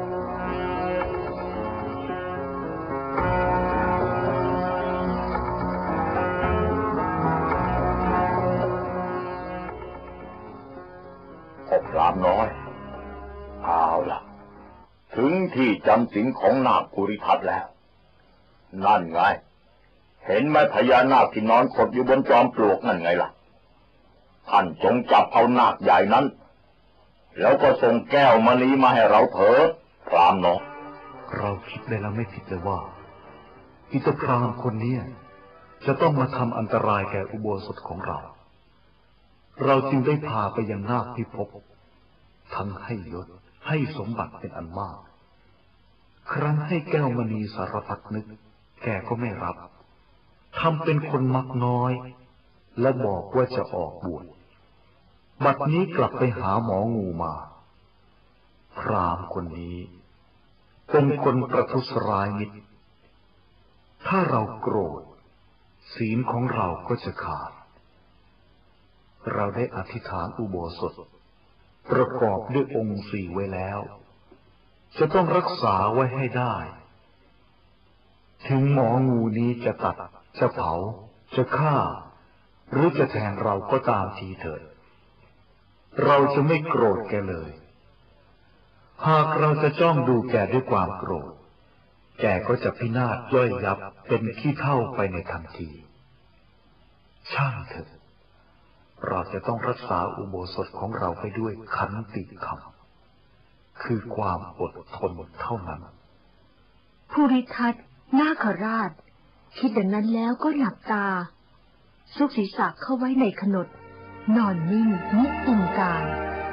พรามน้อยเอาล่ะถึงที่จำศีลของนาคภูริทัตแล้วนั่นไงเห็นไหมพญานาคที่นอนขดอยู่บนจอมปลวกนั่นไงล่ะท่านจงจับเอานาคใหญ่นั้นแล้วก็ส่งแก้วมณีมาให้เราเถิดพรามน้อยเราคิดได้แล้วไม่ผิดเลยว่าอิตพรามคนนี้จะต้องมาทำอันตรายแก่อุโบสถของเราเราจึงได้พาไปยังนาคพิภพทั้งให้ยศให้สมบัติเป็นอันมากครั้นให้แก้วมณีสารพัดนึกแกก็ไม่รับทำเป็นคนมักน้อยและบอกว่าจะออกบวชบัดนี้กลับไปหาหมองูมาพราหมณ์คนนี้เป็นคนประทุษร้ายมิตรถ้าเราโกรธศีลของเราก็จะขาดเราได้อธิษฐานอุโบสถประกอบด้วยองค์สี่ไว้แล้วจะต้องรักษาไว้ให้ได้ถึงหมองูนี้จะตัดจะเผาจะฆ่าหรือจะแทงเราก็ตามทีเถิดเราจะไม่โกรธแกเลยหากเราจะจ้องดูแกด้วยความโกรธแกก็จะพินาศย่อยยับเป็นขี้เถ้าไปในทันทีช่างเถิดเราจะต้องรักษาอุโบสถของเราไปด้วยขันติธรรมคือความอดทนเท่านั้นภูริทัตนาคราชคิดดังนั้นแล้วก็หลับตาซุกศีรษะเข้าไว้ในขนดนอนนิ่งนิอิงกาย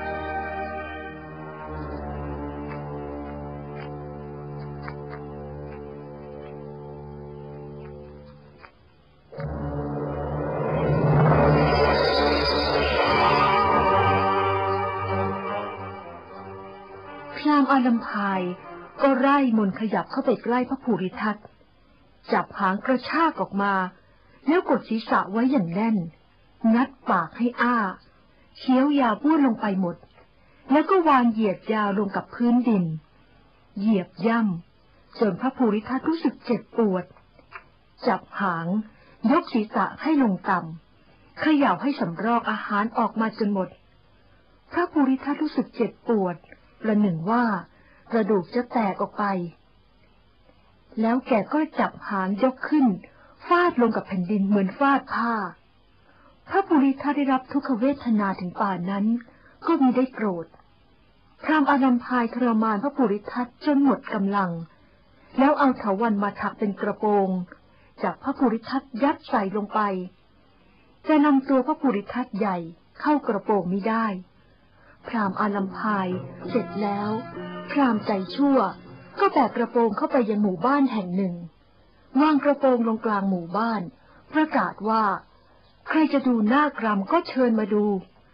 พราหมณ์อาลัมพายก็ไล่มนต์ขยับเข้าไปใกล้พระภูริทัตจับหางกระชากออกมาแล้วกดศีรษะไว้อย่างแน่นงัดปากให้อ้าเคี้ยวยาวบ้วนลงไปหมดแล้วก็วางเหยียดยาวลงกับพื้นดินเหยียบย่ำจนพระภูริทัตรู้สึกเจ็บปวดจับหางยกศีรษะให้ลงต่ำเขย่าให้สำรอกอาหารออกมาจนหมดพระภูริทัตรู้สึกเจ็บปวดประหนึ่งว่ากระดูกจะแตกออกไปแล้วแกก็จับหางยกขึ้นฟาดลงกับแผ่นดินเหมือนฟาดผ้าพระภูริทัตได้รับทุกขเวทนาถึงป่านนั้นก็มิได้โกรธพราหมณ์อาลัมพายทรมานพระภูริทัตจนหมดกำลังแล้วเอาเถาวัลย์มาถักเป็นกระโปรงจากพระภูริทัตยัดใส่ลงไปจะนำตัวพระภูริทัตใหญ่เข้ากระโปรงมิได้พราหมณ์อาลัมพายเสร็จแล้วพราหมณ์ใจชั่วก็แบกกระโปรงเข้าไปยังหมู่บ้านแห่งหนึ่งวางกระโปรงลงกลางหมู่บ้านประกาศว่าใครจะดูหน้ากรำก็เชิญมาดู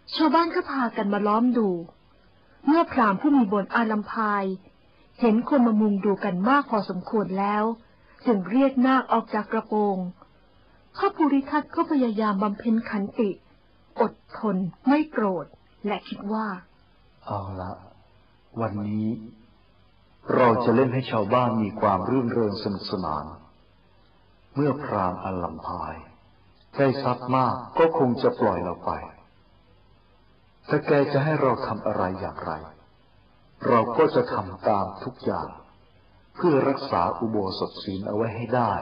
ชาวบ้านก็พากันมาล้อมดู เมื่อพราหมณ์ผู้มีบนอาลัมพายเห็นคนมามุงดูกันมากพอสมควรแล้วจึงเรียกนาคออกจากกระโปรงพระภูริทัตก็พยายามบำเพ็ญขันติอดทนไม่โกรธและคิดว่าเอาละวันนี้เราจะเล่นให้ชาวบ้านมีความรื่นเริงสนุกสนานเมื่อพราหมณ์อาลัมพายได้ทรัพย์มากก็คงจะปล่อยเราไปแต่แกจะให้เราทำอะไรอย่างไรเราก็จะทำตามทุกอย่างเพื่อรักษาอุโบสถศีลเอาไว้ให้ได้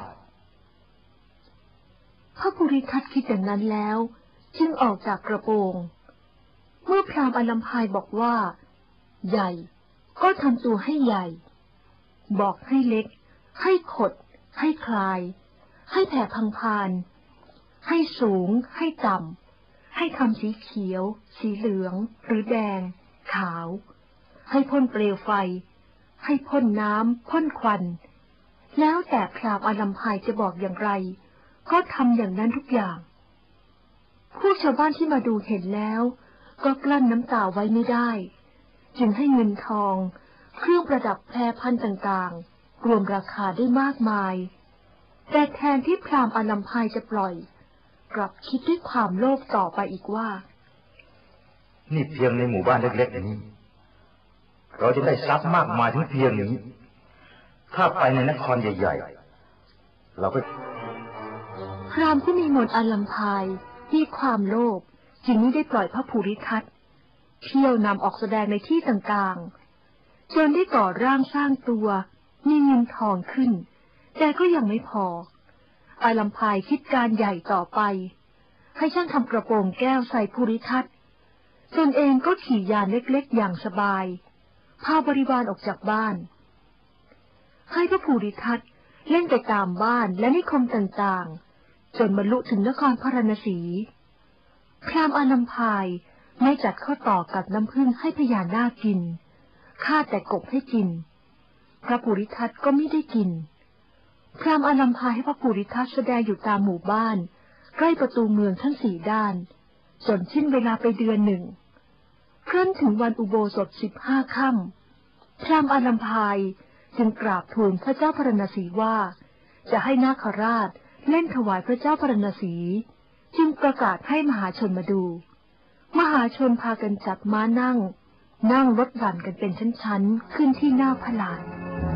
พระภูริทัตคิดอย่างนั้นแล้วจึงออกจากกระโปรงเมื่อพราหมณ์อาลัมพายบอกว่าใหญ่ก็ทำตัวให้ใหญ่บอกให้เล็กให้ขดให้คลายให้แผ่พังพานให้สูงให้ต่ำให้ทำสีเขียวสีเหลืองหรือแดงขาวให้พ่นเปลวไฟให้พ่นน้ำพ่นควันแล้วแต่พราหมณ์อาลัมพายจะบอกอย่างไรก็ทำอย่างนั้นทุกอย่างผู้ชาวบ้านที่มาดูเห็นแล้วก็กลั้นน้ำตาไว้ไม่ได้จึงให้เงินทองเครื่องประดับแพรพันต่างๆรวมราคาได้มากมายแต่แทนที่พราหมณ์อาลัมพายจะปล่อยกลับคิดด้วยความโลภต่อไปอีกว่านี่เพียงในหมู่บ้านเล็กๆนี้เราจะได้ทรัพย์มากมายถึงเพียงนี้ถ้าไปในนครใหญ่ๆเราก็พราหมณ์ผู้มีมนต์อาลัมพายมีความโลภจึงไม่ได้ปล่อยพระภูริทัตเที่ยวนำออกแสดงในที่ต่างๆจนได้ก่อร่างสร้างตัวมีเงินทองขึ้นแต่ก็ยังไม่พออาลัมพายคิดการใหญ่ต่อไปให้ช่างทำกระโปรงแก้วใส่ภูริทัตตนเองก็ขี่ยานเล็กๆอย่างสบายพาบริวารออกจากบ้านให้พระภูริทัตเล่นไปตามบ้านและนิคมต่างๆจนบรรลุถึงนครพาราณสีพราหมณ์อาลัมพายไม่จัดข้าวต่อกับน้ำผึ้งให้พญานาคกินฆ่าแต่กบให้กินพระภูริทัตก็ไม่ได้กินพราหมณ์อาลัมพายให้พระภูริทัตแสดงอยู่ตามหมู่บ้านใกล้ประตูเมืองทั้งสี่ด้านจนสิ้นเวลาไปเดือนหนึ่งครั้นถึงวันอุโบสถสิบห้าค่ำพราหมณ์อาลัมพายจึงกราบทูลพระเจ้าพาราณสีว่าจะให้นาคราชเล่นถวายพระเจ้าพาราณสีจึงประกาศให้มหาชนมาดูมหาชนพากันจัดม้านั่งนั่งรถหลั่นกันเป็นชั้นๆขึ้นที่หน้าพระลาน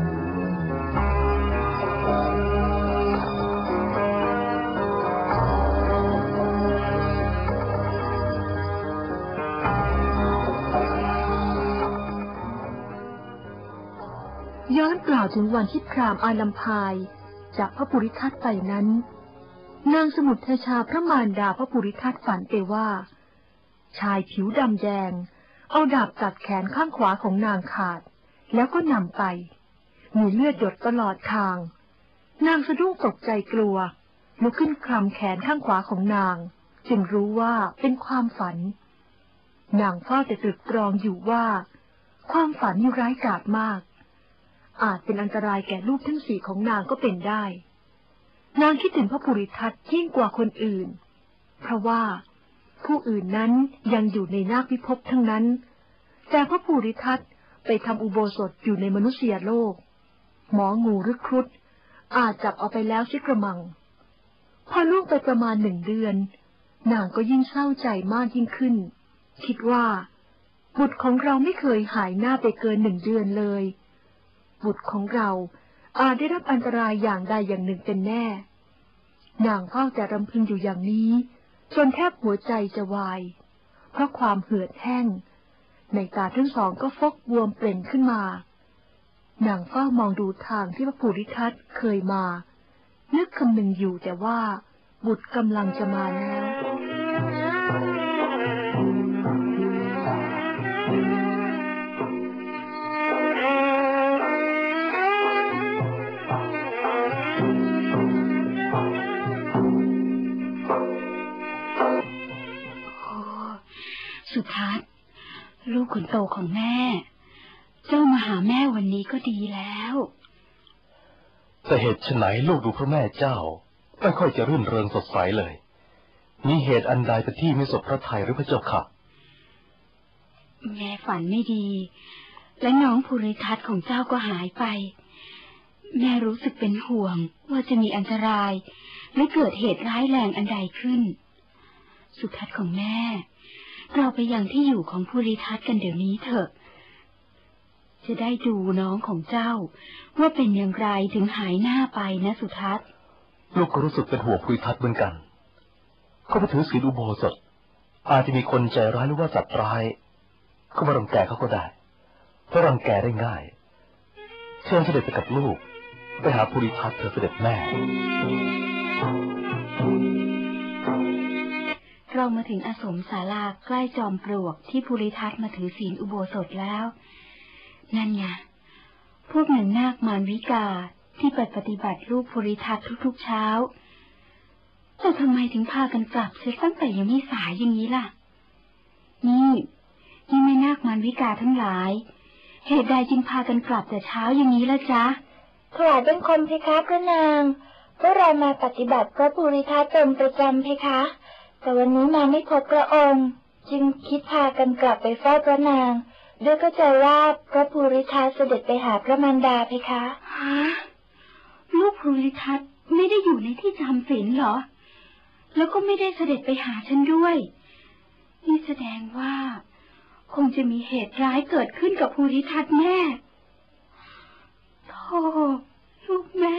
ย้อนกล่าวถึงวันที่พราหมณ์อาลัมพายจากพระภูริทัตไปนั้นนางสมุทรชาพระมารดาพระภูริทัตฝันไปว่าชายผิวดำแดงเอาดาบตัดแขนข้างขวาของนางขาดแล้วก็นำไปมีเลือดหยดตลอดทางนางสะดุ้งตกใจกลัวลุกขึ้นคลำแขนข้างขวาของนางจึงรู้ว่าเป็นความฝันนางเฝ้าแต่ตรึกตรองอยู่ว่าความฝันนี่ร้ายกาจมากอาจเป็นอันตรายแก่ลูกทั้งสี่ของนางก็เป็นได้นางคิดถึงพระภูริทัตยิ่งกว่าคนอื่นเพราะว่าผู้อื่นนั้นยังอยู่ในนาคพิภพทั้งนั้นแต่พระภูริทัตไปทำอุโบสถอยู่ในมนุษยโลกหมองูหรือครุฑอาจจับเอาไปแล้วชิกระมังพอล่วงไปประมาณหนึ่งเดือนนางก็ยิ่งเศร้าใจมากยิ่งขึ้นคิดว่าบุตรของเราไม่เคยหายหน้าไปเกินหนึ่งเดือนเลยบุตรของเราอาจได้รับอันตรายอย่างใดอย่างหนึ่งเป็นแน่นางเฝ้าแต่รำพึงอยู่อย่างนี้จนแทบหัวใจจะวายเพราะความเหือดแห้งในตาทั้งสองก็ฟกบวมเปล่งขึ้นมานางเฝ้ามองดูทางที่พระภูริทัตเคยมานึกคำนึงอยู่แต่ว่าบุตรกำลังจะมาแล้วสุทัศน์ลูกคนโตของแม่เจ้ามาหาแม่วันนี้ก็ดีแล้วแต่เหตุไฉนลูกดูพระแม่เจ้าไม่ค่อยจะรื่นเริงสดใสเลยมีเหตุอันใดเป็นที่ไม่สบพระทัยหรือพระเจ้าค่ะแม่ฝันไม่ดี และน้องภูริทัศน์ของเจ้าก็หายไปแม่รู้สึกเป็นห่วงว่าจะมีอันตรายหรือเกิดเหตุร้ายแรงอันใดขึ้นสุทัศน์ของแม่เราไปยังที่อยู่ของภูริทัศน์กันเดี๋ยวนี้เถอะจะได้ดูน้องของเจ้าว่าเป็นอย่างไรถึงหายหน้าไปนะสุทัศน์ลูกก็รู้สึกเป็นห่วงภูริทัศน์เหมือนกันเขาไปถือศีลอุโบสถอาจจะมีคนใจร้ายหรือว่าสัตว์ร้ายเข้ามารังแกเขาก็ได้เพราะรังแกได้ง่ายเชิญเสด็จไปกับลูกไปหาภูริทัศน์เถอะเสด็จแม่เรามาถึงอาสมศาลาใกล้จอมปลวกที่ภูริทัศน์มาถือศีลอุโบสถแล้วนั่นไงพวกหนึ่งนาคมารวิกาที่ไปปฏิบัติรูปภูริทัศน์ทุกๆเช้าแต่ทำไมถึงพากันกลับเสียตั้งแต่ยังไม่สายอย่างนี้ล่ะนี่นี่แม่นาคมารวิกาทั้งหลายเหตุใดจึงพากันกลับแต่เช้าอย่างนี้ล่ะจ๊ะถวายเป็นคนเพคะพระนางพวกเรามาปฏิบัติพระภูริทัศน์เป็นประจำเพคะแต่วันนี้มาไม่พบพระองค์จึงคิดพากันกลับไปเฝ้าพระนางด้วยเข้าใจว่าพระภูริทัศน์เสด็จไปหาพระมารดาเพคะฮะลูกภูริทัศน์ไม่ได้อยู่ในที่จำศีลเหรอแล้วก็ไม่ได้เสด็จไปหาฉันด้วยนี่แสดงว่าคงจะมีเหตุร้ายเกิดขึ้นกับภูริทัศน์แม่โธ่ลูกแม่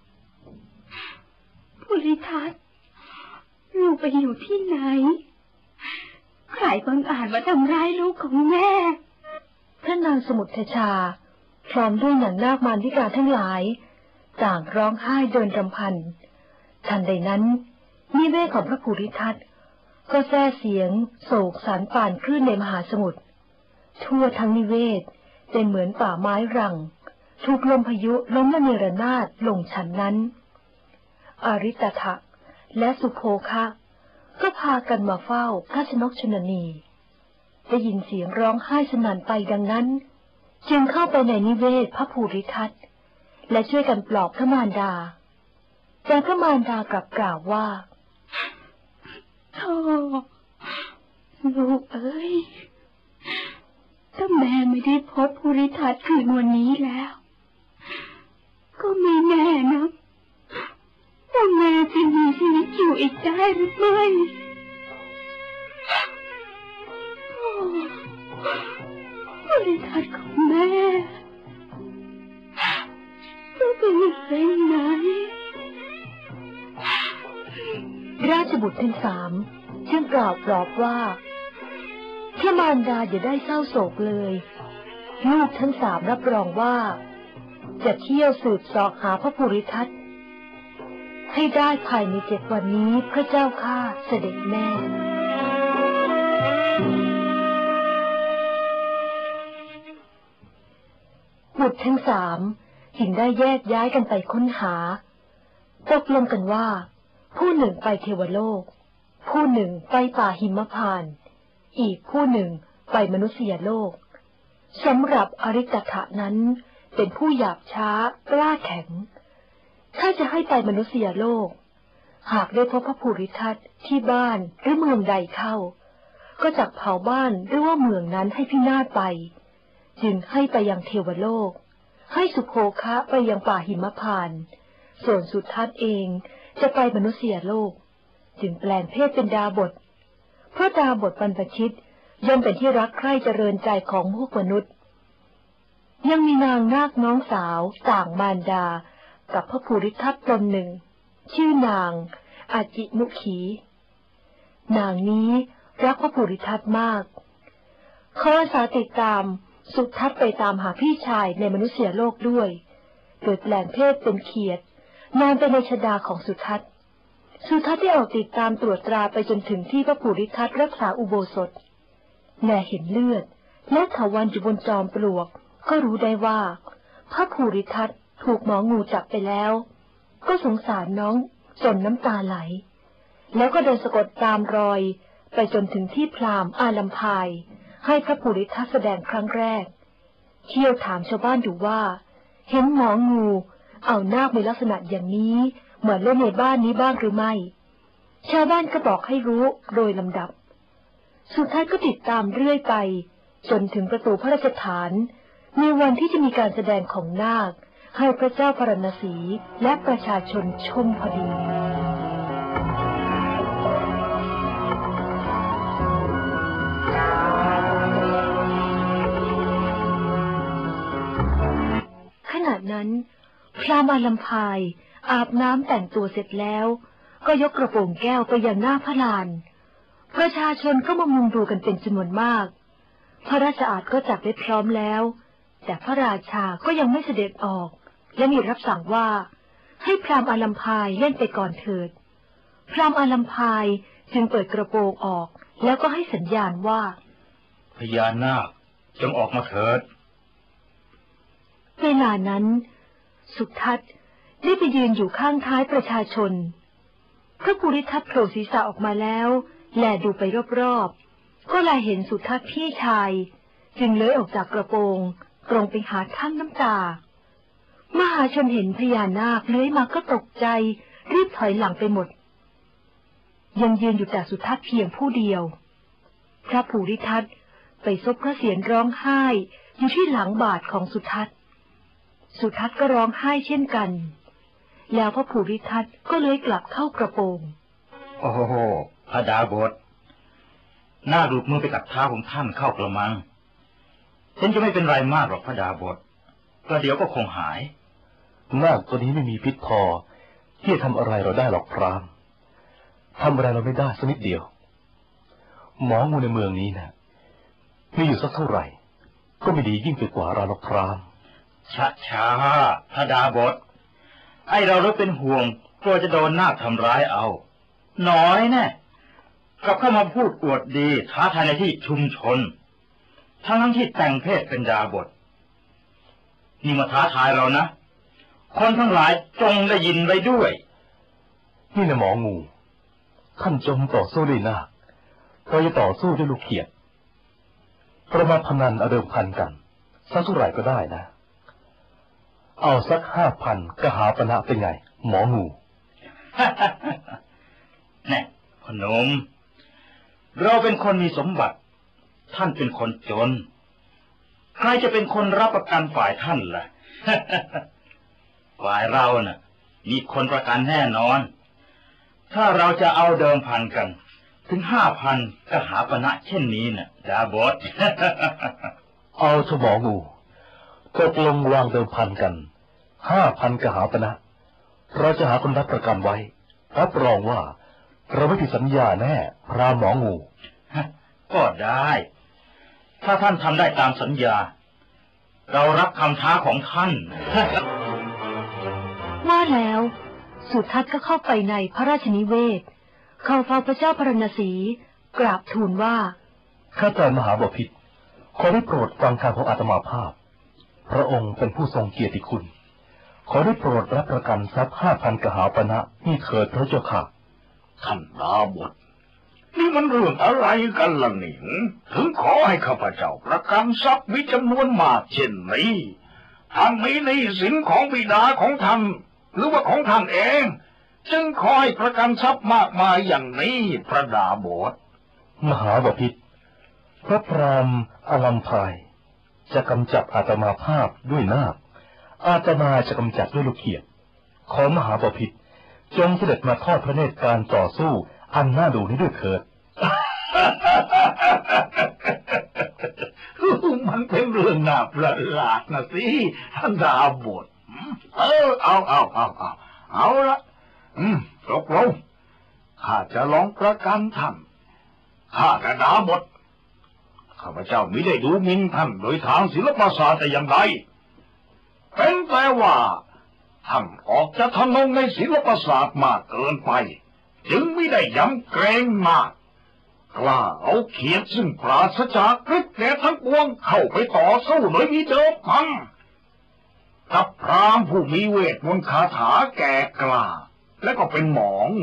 ภูริทัศน์ลูกไปอยู่ที่ไหนใครบังอาจมาทำร้ายลูกของแม่พระนางสมุทรชาพร้อมด้วยหนังนาคมารวิกาทั้งหลายต่างร้องไห้เดินรำพันทันใดนั้นนิเวศของพระภูริทัศน์ก็แซ่เสียงโศกสารป่านคลื่นในมหาสมุทรทั่วทั้งนิเวศเป็นเหมือนป่าไม้รังถูกลมพายุล้มละเนระนาดลงฉันนั้นอริตถะและสุโภคะก็พากันมาเฝ้าพระชนกชนนีได้ยินเสียงร้องไห้สนั่นไปดังนั้นจึงเข้าไปในนิเวศพระภูริทัศน์และช่วยกันปลอบพระมารดาแต่พระมารดากลับกล่าวว่าโธ่ลูกเอ้ยถ้าแม่ไม่ได้พบภูริทัศน์คืนวันนี้แล้วก็ไม่แน่นะว่าแม่จะมีชีวิตอยู่อีกได้หรือไม่ภูริทัศน์ของแม่จะเป็นยังไงราชบุตรทั้งสามจึงกล่าวปลอบว่าพระมารดาอย่าได้เศร้าโศกเลยลูกทั้งสามรับรองว่าจะเที่ยวสืบเสาะหาพระภูริทัศน์ให้ได้ภายในเจ็ดวันนี้พระเจ้าข้าเสด็จแม่บุตรทั้งสามจึงได้แยกย้ายกันไปค้นหาตกลงกันว่าผู้หนึ่งไปเทวโลกผู้หนึ่งไปป่าหิมพานต์อีกผู้หนึ่งไปมนุษยโลกสำหรับอริตถะนั้นเป็นผู้หยาบช้ากล้าแข็งถ้าจะให้ไปมนุษยโลกหากได้พบพระภูริทัศน์ที่บ้านหรือเมืองใดเข้าก็จักเผาบ้านหรือว่าเมืองนั้นให้พินาศไปจึงให้ไปยังเทวโลกให้สุโภคะไปยังป่าหิมพานต์ส่วนสุทัศน์เองจะไปมนุษยโลกจึงแปลงเพศเป็นดาบทเพราะดาบทบรรพชิตย่อมเป็นที่รักใคร่เจริญใจของพวกมนุษย์ยังมีนางนาคน้องสาวต่างมารดากับพระภูริทัศน์ตนหนึ่งชื่อนางอาจิมุขีนางนี้รักพระภูริทัศน์มากขออาสาติดตามสุทัศน์ไปตามหาพี่ชายในมนุษยโลกด้วยโดยแปลงเพศเป็นเขียดนอนเป็นในชฎาของสุทัศน์สุทัศน์ได้ออกติดตามตรวจตราไปจนถึงที่พระภูริทัศน์รักษาอุโบสถแม่เห็นเลือดและเถาวัลย์อยู่บนจอมปลวกก็รู้ได้ว่าพระภูริทัศน์ถูกหมองูจับไปแล้วก็สงสารน้องจนน้ำตาไหลแล้วก็เดินสะกดตามรอยไปจนถึงที่พราหมณ์อาลัมพายให้พระภูริทัศน์แสดงครั้งแรกเที่ยวถามชาวบ้านดูว่าเห็นหมองูเอานาคในลักษณะอย่างนี้เหมือนเล่นในบ้านนี้บ้างหรือไม่ชาวบ้านก็บอกให้รู้โดยลำดับสุทัศน์ก็ติดตามเรื่อยไปจนถึงประตูพระราชฐานมีวันที่จะมีการแสดงของนาคให้พระเจ้าพรณสีและประชาชนชมพอดีขณะนั้นพราหมณ์อาลัมพายอาบน้ำแต่งตัวเสร็จแล้วก็ยกกระโปรงแก้วไปยังหน้าพระลานประชาชนก็มามุงดูกันเป็นจำนวนมากพระราชอาณาก็จัดไว้พร้อมแล้วแต่พระราชาก็ยังไม่เสด็จออกและมีรับสั่งว่าให้พราหมณ์อาลัมพายเล่นไปก่อนเถิดพราหมณ์อาลัมพายจึงเปิดกระโปรงออกแล้วก็ให้สัญญาณว่าพญานาคจงออกมาเถิดเวลานั้นสุทัศน์ได้ไปยืนอยู่ข้างท้ายประชาชนพระภูริทัตโผล่ศีรษะออกมาแล้วแลดูไปรอบๆก็แลเห็นสุทัศน์พี่ชายจึงเลื้อยออกจากกระโปรงตรงไปหาท่านน้ำตามหาชนเห็นพญานาคเลื้อยมาก็ตกใจรีบถอยหลังไปหมดยังยืนอยู่แต่สุทัศน์เพียงผู้เดียวพระภูริทัตไปซบพระเศียรร้องไห้อยู่ที่หลังบาทของสุทัศน์สุทัศน์ก็ร้องไห้เช่นกันแล้วพระภูริทัตก็เลื้อยกลับเข้ากระโปรงโอ้โหพระดาบทหน้าดูดมือไปกับเท้าของท่านเข้ากระมังฉันจะไม่เป็นไรมากหรอกพระดาบทประเดี๋ยวก็คงหายนาคตัวนี้ไม่มีพิษพอที่จะทำอะไรเราได้หรอกพรามทำอะไรเราไม่ได้สักนิดเดียวหมองูในเมืองนี้นะมีอยู่สักเท่าไหร่ก็ไม่ดียิ่งไปกว่าเราหรอกพรามช้าช้าพระดาบทไอเราเราเป็นห่วงกลัวจะโดนนาคทำร้ายเอาน้อยแน่กลับเข้ามาพูดอวดดีท้าทายในที่ชุมชนทั้งทั้งที่แต่งเพศเป็นดาบทนี่มาท้าทายเรานะคนทั้งหลายจงได้ยินไว้ด้วยนี่นะหมองูท่านจงต่อสู้ด้วยนาคเราจะต่อสู้ด้วยลูกเขียดประมาพนันเอาเดิมพันกันสักเท่าไหร่ก็ได้นะเอาสักห้าพันก็หาปณะเป็นไงหมองูแน่พนมเราเป็นคนมีสมบัติท่านเป็นคนจนใครจะเป็นคนรับประกันฝ่ายท่านล่ะ ฝ่ายเราน่ะมีคนประกันแน่นอนถ้าเราจะเอาเดิมพันกันถึงห้าพันก็หาปณะเช่นนี้น่ะดาบทเอาเถอะหมองูตกลงวางเดิมพันกันห้าพันกหาปณะเราจะหาคนรับประกันไว้รับรองว่าเราไม่ผิดสัญญาแน่พระหมองูก็ได้ถ้าท่านทำได้ตามสัญญาเรารับคำท้าของท่านว่าแล้วสุทัศน์ก็เข้าไปในพระราชนิเวศเข้าเฝ้าพระเจ้าพรณสีกราบทูลว่าข้าแต่มหาบพิตรขอได้โปรดฟังคำของอาตมาภาพพระองค์เป็นผู้ทรงเกียรติคุณขอได้โปรดรับประกันทรัพย์ห้าพันกหาปณะนี่เถิดพระเจ้าค่ะท่านดาบทนี่มันเรื่องอะไรกันล่ะนี่ถึงขอให้ข้าพเจ้าประกันทรัพย์มีจำนวนมากเช่นนี้ท่านมีหนี้สินของบิดาของท่านหรือว่าของท่านเองจึงขอให้ประกันทรัพย์มากมายอย่างนี้พระดาบทมหาบพิตรพระพรามอาลัมพายจะกำจัดอาตมาภาพด้วยนาคอาตมาจะกำจัดด้วยลูกเขียดขอมหาบพิตรจงเสด็จมาทอดพระเนตรการต่อสู้อันน่าดูนี้ด้วยเถิดมันเป็นเรื่องน่าประหลาดนะสิท่านดาบทเออเอาเอาเอาเอาเอาละอืมตกลงข้าจะลองประกันท่านข้าแต่ดาบทข้าพเจ้ามิได้ดูหมิ่นท่านโดยทางศิลปศาสตร์แต่อย่างใดเป็นแต่ว่าท่านออกจะทะนงในศิลปศาสตร์มากเกินไปจึงไม่ได้ยำเกรงมากกล้าเอาเขียนซึ่งปราศจากฤทธิ์แก่ทั้งปวงเข้าไปต่อสู้โดยมีเดิมพันกับพราหมณ์ผู้มีเวทมนต์คาถาแก่กล้าและก็เป็นหมองู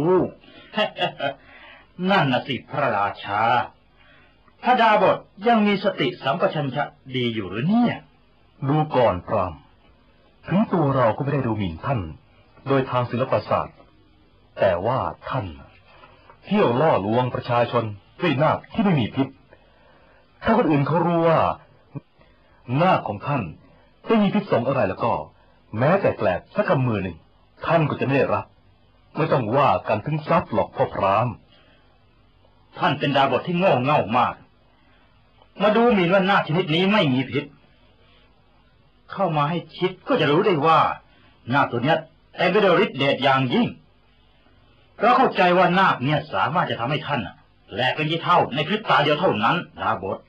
นั่นน่ะสิพระราชาพระดาบทยังมีสติสัมปชัญญะดีอยู่หรือเนี่ยดูก่อนพรามถึงตัวเราก็ไม่ได้ดูหมิ่นท่านโดยทางศิลปศาสตร์แต่ว่าท่านเที่ยวล่อลวงประชาชนด้วยนาคที่ไม่มีพิษถ้าคนอื่นเขารู้ว่าหน้าของท่านไม่มีพิษสงอะไรแล้วก็แม้แต่แกลบสักกำมือหนึ่งท่านก็จะไม่ได้รับไม่ต้องว่ากันถึงทรัพย์หรอกพ่อพรามท่านเป็นดาบทที่โง่เง่ามากมาดูหมิ่นว่านาคชนิดนี้ไม่มีพิษเข้ามาให้คิดก็จะรู้ได้ว่านาคตัวเนี้ยแต่ไปด้วยฤทธิ์เดชอย่างยิ่งเราเข้าใจว่านาคเนี่ยสามารถจะทำให้ท่านแหลกเป็นยี่เท่าในพริบตาเดียวเท่านั้นดาบท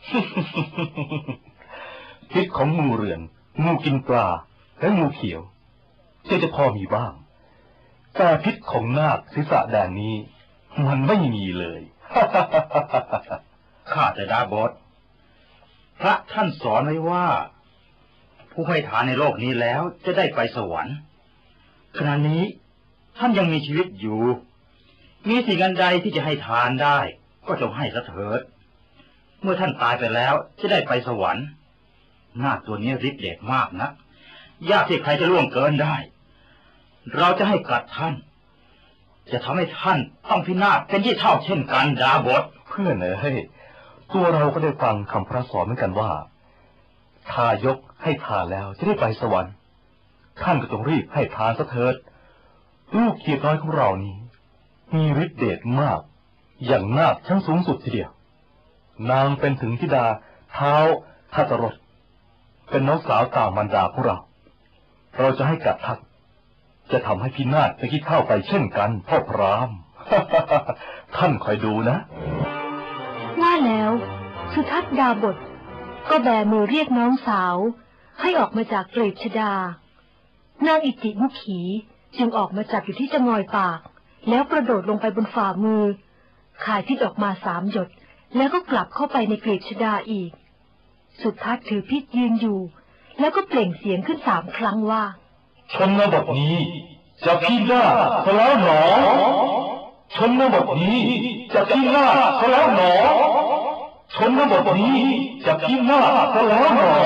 พิษของงูเรือนงูกินปลาและงูเขียวจะจะพอมีบ้างแต่พิษของนาคศีรษะแดงนี้มันไม่มีเลยข้าแต่ดาบทพระท่านสอนไว้ว่าผู้ให้ทานในโลกนี้แล้วจะได้ไปสวรรค์ขณะนี้ท่านยังมีชีวิตอยู่มีสิ่งอันใดที่จะให้ทานได้ก็จงให้ซะเถิดเมื่อท่านตายไปแล้วจะได้ไปสวรรค์นาคตัวนี้ฤทธิ์เดชมากนะยากที่ใครจะล่วงเกินได้เราจะให้กัดท่านจะทำให้ท่านต้องพินาศเป็นยี่เท่าเช่นกันดาบทเพื่อนเอ๋ยตัวเราก็ได้ฟังคำพระสอนเหมือนกันว่าทายกให้ทานแล้วจะได้ไปสวรรค์ท่านก็ต้องรีบให้ทานซะเถิดลูกเขียดน้อยของเรานี้มีฤทธิ์เดชมากอย่างนาคชั้นสูงสุดทีเดียวนางเป็นถึงธิดาเท้าทัตรสเป็นน้องสาวต่างมารดาของเราเราจะให้กัดท่านจะทำให้พินาศไปขี้เข้าไปเช่นกันพ่อพราม ท่านคอยดูนะว่าแล้วสุทัศน์ดาบทก็แบมือเรียกน้องสาวให้ออกมาจากกลีบชฎานางอิจิมุขีจึงออกมาจับอยู่ที่จงอยปากแล้วกระโดดลงไปบนฝ่ามือคายพิษออกมาสามหยดแล้วก็กลับเข้าไปในกลีบชฎาอีกสุทัศน์ถือพิษยืนอยู่แล้วก็เปล่งเสียงขึ้นสามครั้งว่าชนบทนี้จะพินาศแล้วหนอชนบทนี้จะพินาศแล้วหนอชนบทนี้จะพินาศแล้วหนอ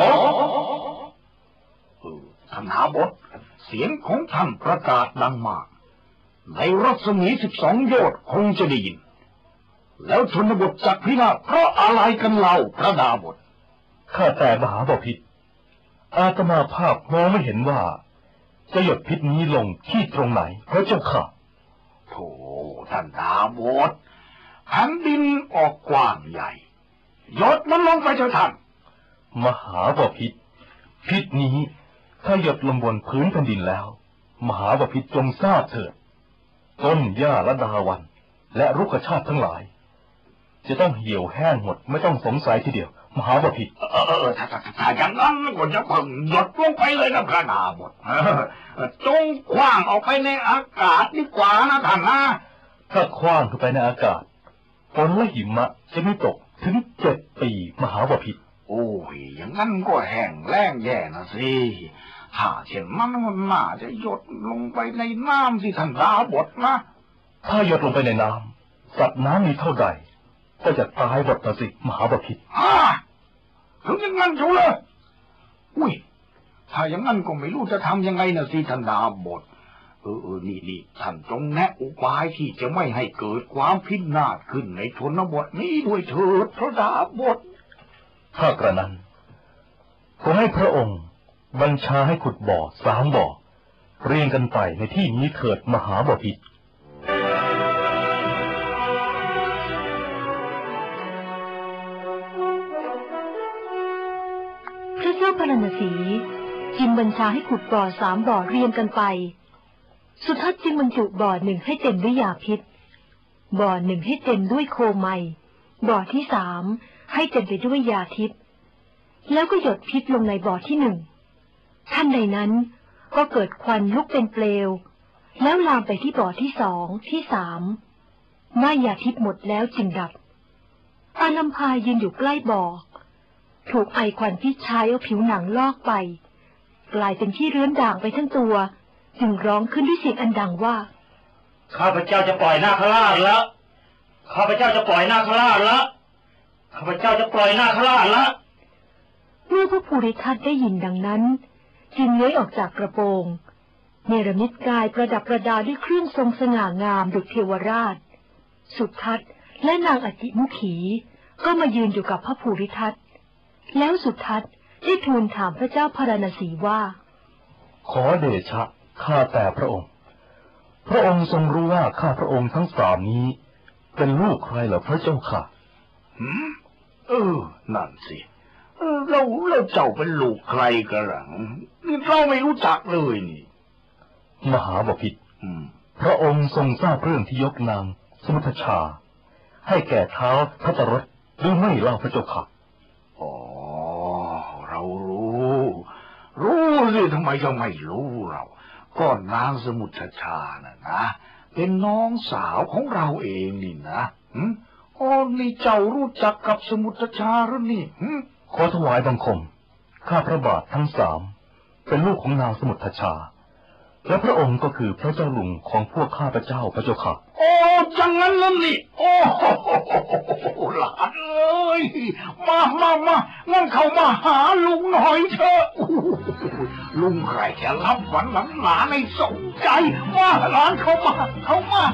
ท่านดาบทเสียงของท่านประกาศดังมากในรัศมีสิบสองโยชน์คงจะได้ยินแล้วชนบทจะพินาศเพราะอะไรกันเล่าพระดาบทข้าแต่มหาบพิตรอาตมาภาพมองไม่เห็นว่าจะหยดพิษนี้ลงที่ตรงไหนพระเจ้าค่ะโธ่ท่านดาบทแผ่นดินออกกว้างใหญ่หยดมันลงไปเจ้าท่านมหาบพิตรพิษนี้ถ้าหยดลงบนพื้นแผ่นดินแล้วมหาบพิตรจงทราบเถิดต้นหญ้าและดาวันและรุกขชาติทั้งหลายจะต้องเหี่ยวแห้งหมดไม่ต้องสงสัยทีเดียวมหาบพิตรเออเออถ้าถ้าอย่างนั้นก็จะพึ่งหยดลงไปเลยนะพระดาบทจงคว้างออกไปในอากาศดีกว่านะท่านนะถ้าคว้างเข้าไปในอากาศฝนและหิมะจะไม่ตกถึงเจ็ดปีมหาบพิตรโอ้ยอย่างนั้นก็แห้งแล้งแย่นะสิถ้าเช่นนั้นมันน่าจะหยดลงไปในน้ำสิท่านดาบทนะถ้าหยดลงไปในน้ำสัตว์น้ำมีเท่าใดก็จะตายหมดนะสิมหาบพิตรอ่าถึงอย่างนั้นเฉเลยอุ้ยถ้าอย่างนั้นก็ไม่รู้จะทำยังไงนะสิท่านดาบทเออเออนี่นี่ท่านจงแนะอุบายที่จะไม่ให้เกิดความพินาศขึ้นในชนบทนี้ด้วยเถิดพระดาบทถ้ากระนั้นขอให้พระองค์บัญชาให้ขุดบ่อสามบ่อเรียงกันไปในที่นี้เถิดมหาบพิตรพระเจ้าพระนรสีจึงบัญชาให้ขุดบ่อสามบ่อเรียงกันไปสุทัศน์จึงบรรจุบ่อหนึ่งให้เต็มด้วยยาพิษบ่อหนึ่งให้เต็มด้วยโคไมบ่อที่สามให้เต็มไปด้วยยาทิพย์แล้วก็หยดพิษลงในบ่อที่หนึ่งท่านใดนั้นก็เกิดควันลุกเป็นเปลวแล้วลามไปที่บ่อที่สองที่สามเมื่อยาทิพย์หมดแล้วจึงดับอาลัมพายืนอยู่ใกล้บ่อถูกไอควันพิษใช้เอาผิวหนังลอกไปกลายเป็นที่เรื้อนด่างไปทั้งตัวจึงร้องขึ้นด้วยเสียงอันดังว่าข้าพเจ้าจะปล่อยนาคราชแล้วข้าพเจ้าจะปล่อยนาคราชแล้วข้าพเจ้าจะปล่อยนาคราชแล้วเมื่อพระภูริทัตได้ยินดังนั้นจึงเลื้อยออกจากกระโปรงเนรมิตกายประดับประดาด้วยเครื่องทรงสง่างามดุจเทวราชสุทัศน์และนางอจิมุขีก็มายืนอยู่กับพระภูริทัตแล้วสุทัศน์ได้ทูลถามพระเจ้าพาราณสีว่าขอเดชะข้าแต่พระองค์พระองค์ทรงรู้ว่าข้าพระองค์ทั้งสามนี้เป็นลูกใครเหรอพระเจ้าค่ะหืมเออนั่นสิเราเราเจ้าเป็นลูกใครกันหลังนี่เราไม่รู้จักเลยนี่มหาบพิตรพระองค์ทรงทราบเรื่องที่ยกนางสมุทชาให้แก่เท้าพระตรสหรือไม่เล่าพระเจ้าค่ะอ๋อเรารู้รู้สิทำไมจะไม่รู้เราก็นางสมุทชาน่ะนะเป็นน้องสาวของเราเองนี่นะหืมอ๋อนี่เจ้ารู้จักกับสมุทชาหรือนี่หืมขอถวายบังคมข้าพระบาททั้งสามเป็นลูกของนางสมุทชาและพระองค์ก็คือพระเจ้าลุงของพวกข้าพระเจ้าพระเจ้าค่ะโอ้จังงั้นแล้วนี่โอ้หลานเอ้ยมามามางั้นเข้ามาหาลุงหน่อยเถอะลุงใครจะรับฝันหลานให้สมใจมาหลานเข้ามาเข้ามา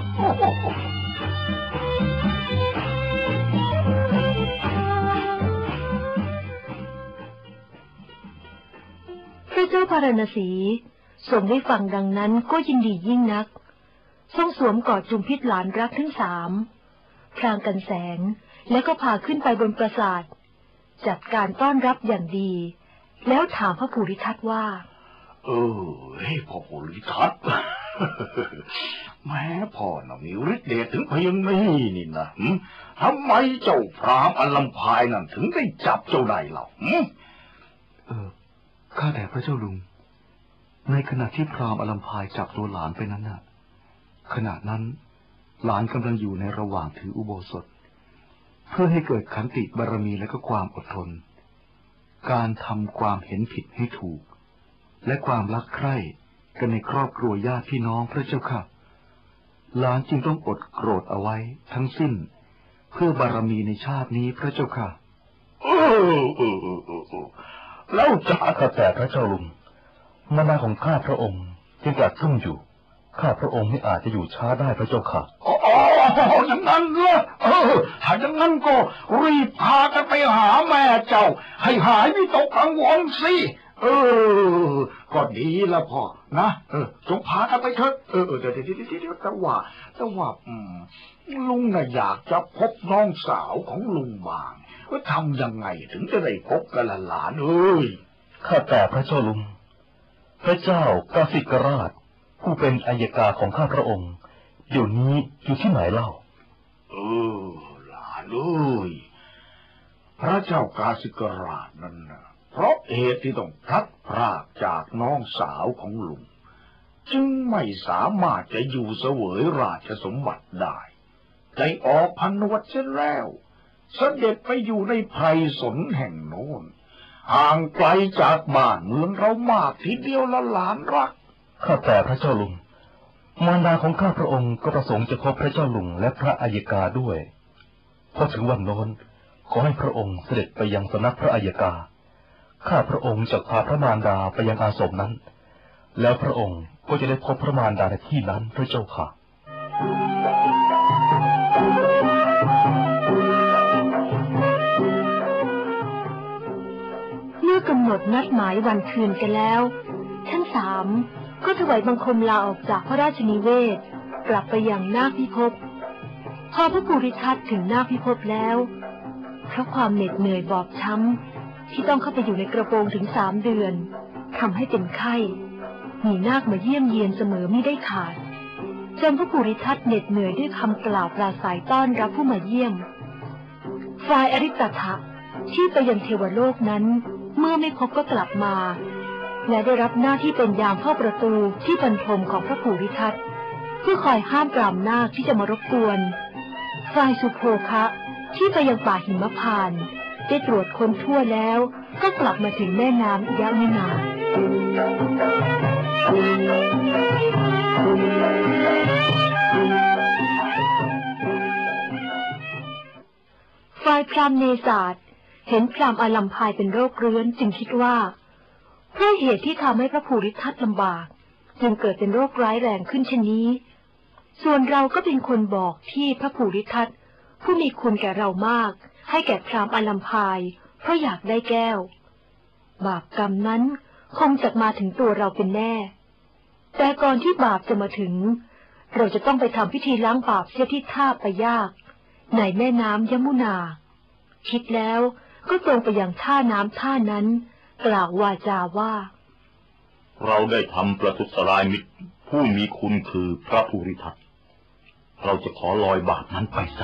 พระเจ้าพาราณสีทรงได้ฟังดังนั้นก็ยินดียิ่งนักทรงสวมกอดจุมพิษหลานรักทั้งสามพลางกันแสงแล้วก็พาขึ้นไปบนปราสาทจัดการต้อนรับอย่างดีแล้วถามพระภูริทัตว่าเออเฮ้พ่อภูริทัตแม้พ่อน่ะมีฤทธิ์เดชถึงเพียงนี้นี่นะทำไมเจ้าพรามอลัมพายนั่นถึงได้จับเจ้าได้เล่าเออข้าแต่พระเจ้าลุงในขณะที่พรามอลัมพายจับตัวหลานไปนั้นน่ะขณะนั้นหลานกำลังอยู่ในระหว่างถืออุโบสถเพื่อให้เกิดขันติบารมีและก็ความอดทนการทำความเห็นผิดให้ถูกและความรักใคร่กันในครอบครัวญาติพี่น้องพระเจ้าค่ะหลานจึงต้องอดโกรธเอาไว้ทั้งสิ้นเพื่อบารมีในชาตินี้พระเจ้าค่ะเออเออเออเออแล้วจะข้าแต่พระเจ้าลุงมารดาของข้าพระองค์ยังกัดซุ่มอยู่ข้าพระองค์ไม่อาจจะอยู่ช้าได้พระเจ้าค่ะอ๋ออย่างนั้นเหรอเออถ้าอย่างนั้นก็รีบพากันไปหาแม่เจ้าให้หายวิตกกังวลสิเออก็ดีละพ่อนะเออจงพากันไปเถอะเออเดี๋ยวเดี๋ยวเดี๋ยวเดี๋ยวแต่ว่าแต่ว่าอืมลุงน่ะอยากจะพบน้องสาวของลุงบางว่าทำยังไงถึงจะได้พบกันหลานเอ้ยข้าแต่พระเจ้าลุงพระเจ้ากาสิกราชผู้เป็นอัยการของข้าพระองค์เดี๋ยวนี้อยู่ที่ไหนเล่าเออหลานเอ้ยพระเจ้ากาสิกราชนั่นนะเพราะเหตุที่ต้องพลัดพรากจากน้องสาวของลุงจึงไม่สามารถจะอยู่เสวยราชสมบัติได้ได้ออกพนวดเสียแล้วเสด็จไปอยู่ในไพรสนแห่งโน้นห่างไกลจากบ้านเมืองเรามากทีเดียวละหลานรักข้าแต่พระเจ้าลุงมารดาของข้าพระองค์ก็ประสงค์จะพบพระเจ้าลุงและพระอัยการด้วยพอถึงวันโน้นขอให้พระองค์เสด็จไปยังสำนักพระอัยการข้าพระองค์จะพาพระมารดาไปยังอาสมนั้นแล้วพระองค์ก็จะได้พบพระมารดาในที่นั้นพระเจ้าค่ะเมื่อกำหนดนัดหมายวันคืนกันแล้วทั้งสามก็ถวายบังคมลาออกจากพระราชนิเวศกลับไปยังนาคพิภพพอพระภูริทัตถึงนาคพิภพแล้วเพราะความเหน็ดเหนื่อยบอบช้ำที่ต้องเข้าไปอยู่ในกระโปรงถึงสามเดือนทำให้เป็นไข้มีนาคมาเยี่ยมเยียนเสมอไม่ได้ขาดจนพระภูริทัตเหน็ดเหนื่อยด้วยคำกล่าวปราศัยต้อนรับผู้มาเยี่ยมฝ่ายอริตถะที่ไปยังเทวโลกนั้นเมื่อไม่พบก็กลับมาและได้รับหน้าที่เป็นยามเข้าประตูที่บรรทมของพระภูริทัตเพื่อคอยห้ามปรามนาคที่จะมารบกวนฝ่ายสุโภคะที่ไปยังป่าหิมพานต์ได้ตรวจค้นทั่วแล้วก็กลับมาถึงแม่น้ำยมุนาฝ่ายพราหมณ์เนศาสตร์เห็นพราหมณ์อาลัมพายเป็นโรคเรื้อนจึงคิดว่าเพราะเหตุที่ทำให้พระภูริทัตลำบากจึงเกิดเป็นโรคร้ายแรงขึ้นเช่นนี้ส่วนเราก็เป็นคนบอกที่พระภูริทัตผู้มีคุณแก่เรามากให้แก่พราหมณ์อลัมพายเพราะอยากได้แก้วบาปกรรมนั้นคงจะมาถึงตัวเราเป็นแน่แต่ก่อนที่บาปจะมาถึงเราจะต้องไปทำพิธีล้างบาปเสียที่ท่าปะยากในแม่น้ำยมุนาคิดแล้วก็ตรงไปยังท่าน้ำท่านั้นกล่าววาจาว่าเราได้ทำประทุษร้ายมิตรผู้มีคุณคือพระภูริทัตเราจะขอลอยบาปนั้นไปซะ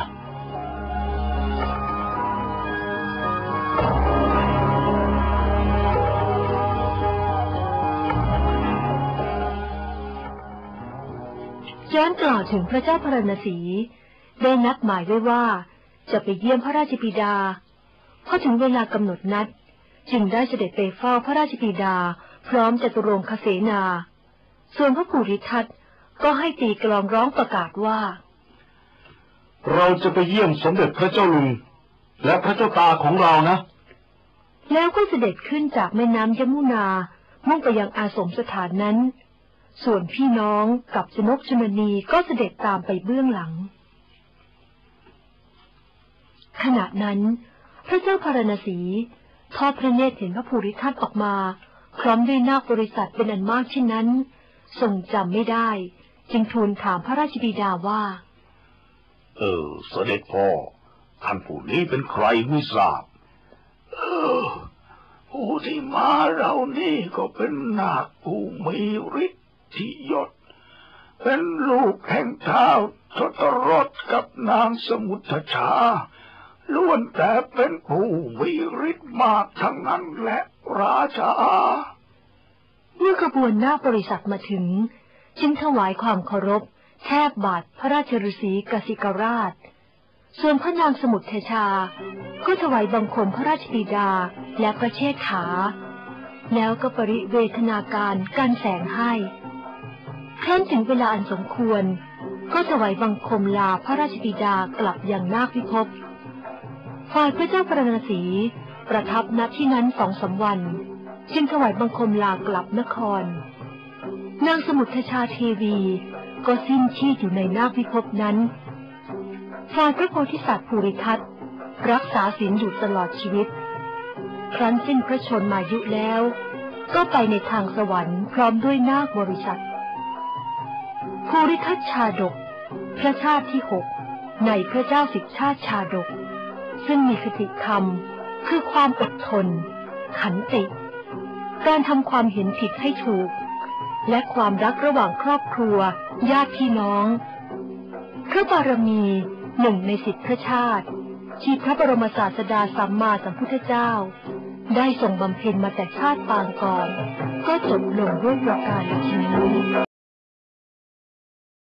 ย้อนกล่าวถึงพระเจ้าพาราณสีได้นัดหมายไว้ว่าจะไปเยี่ยมพระราชบิดาพอถึงเวลากำหนดนัดจึงได้เสด็จไปเฝ้าพระราชบิดาพร้อมจตุรงคเสนาส่วนพระภูริทัตก็ให้ตีกลองร้องประกาศว่าเราจะไปเยี่ยมสมเด็จพระเจ้าลุงและพระเจ้าตาของเรานะแล้วก็เสด็จขึ้นจากแม่น้ำยมุนามุ่งไปยังอาสมสถานนั้นส่วนพี่น้องกับชนกชนนีก็เสด็จตามไปเบื้องหลังขณะนั้นพระเจ้าพาราณสีทอดพระเนตรเห็นพระภูริทัตออกมาพร้อมด้วยนาคบริษัทเป็นอันมากเช่นนั้นทรงจำไม่ได้จึงทูลถามพระราชบิดาว่าเออเสด็จพ่อท่านผู้นี้เป็นใครไม่ทราบเออผู้ที่มาเรานี่ก็เป็นนาคผู้มีฤทธิยศเป็นลูกแห่งท้าวทศรถกับนางสมุทชาล้วนแต่เป็นผู้มีฤทธิ์มากทั้งนั้นแหละราชาเมื่อขบวนนาคบริษัทมาถึงจึงถวายความเคารพแทบบาทพระราชฤาษีกสิกราชส่วนพระนางสมุทชาก็ถวายบังคมพระราชบิดาและพระเชษฐาแล้วก็ปริเวทนาการการแสงให้ครั้นถึงเวลาอันสมควรก็ถวายบังคมลาพระราชบิดากลับยังนาคพิภพฝ่ายพระเจ้าพาราณสีประทับณที่นั้นสองสามวันจึงถวายบังคมลากลับนครนางสมุทชาเทวีก็สิ้นชีพอยู่ในนาคพิภพนั้นฝ่ายพระโพธิสัตว์ภูริทัตรักษาศีลอยู่ตลอดชีวิตครั้นสิ้นพระชนมายุแล้วก็ไปในทางสวรรค์พร้อมด้วยนาคบริษัทภูริทัตชาดกพระชาติที่หกในพระเจ้าสิบชาติชาดกซึ่งมีคติธรรมคือความอดทนขันติการทำความเห็นผิดให้ถูกและความรักระหว่างครอบครัวญาติพี่น้องพระบารมีหนึ่งในสิบพระชาติที่พระบรมศาสดาสัมมาสัมพุทธเจ้าได้ทรงบำเพ็ญมาแต่ชาติปางก่อนก็จบลงด้วยประการฉะนี้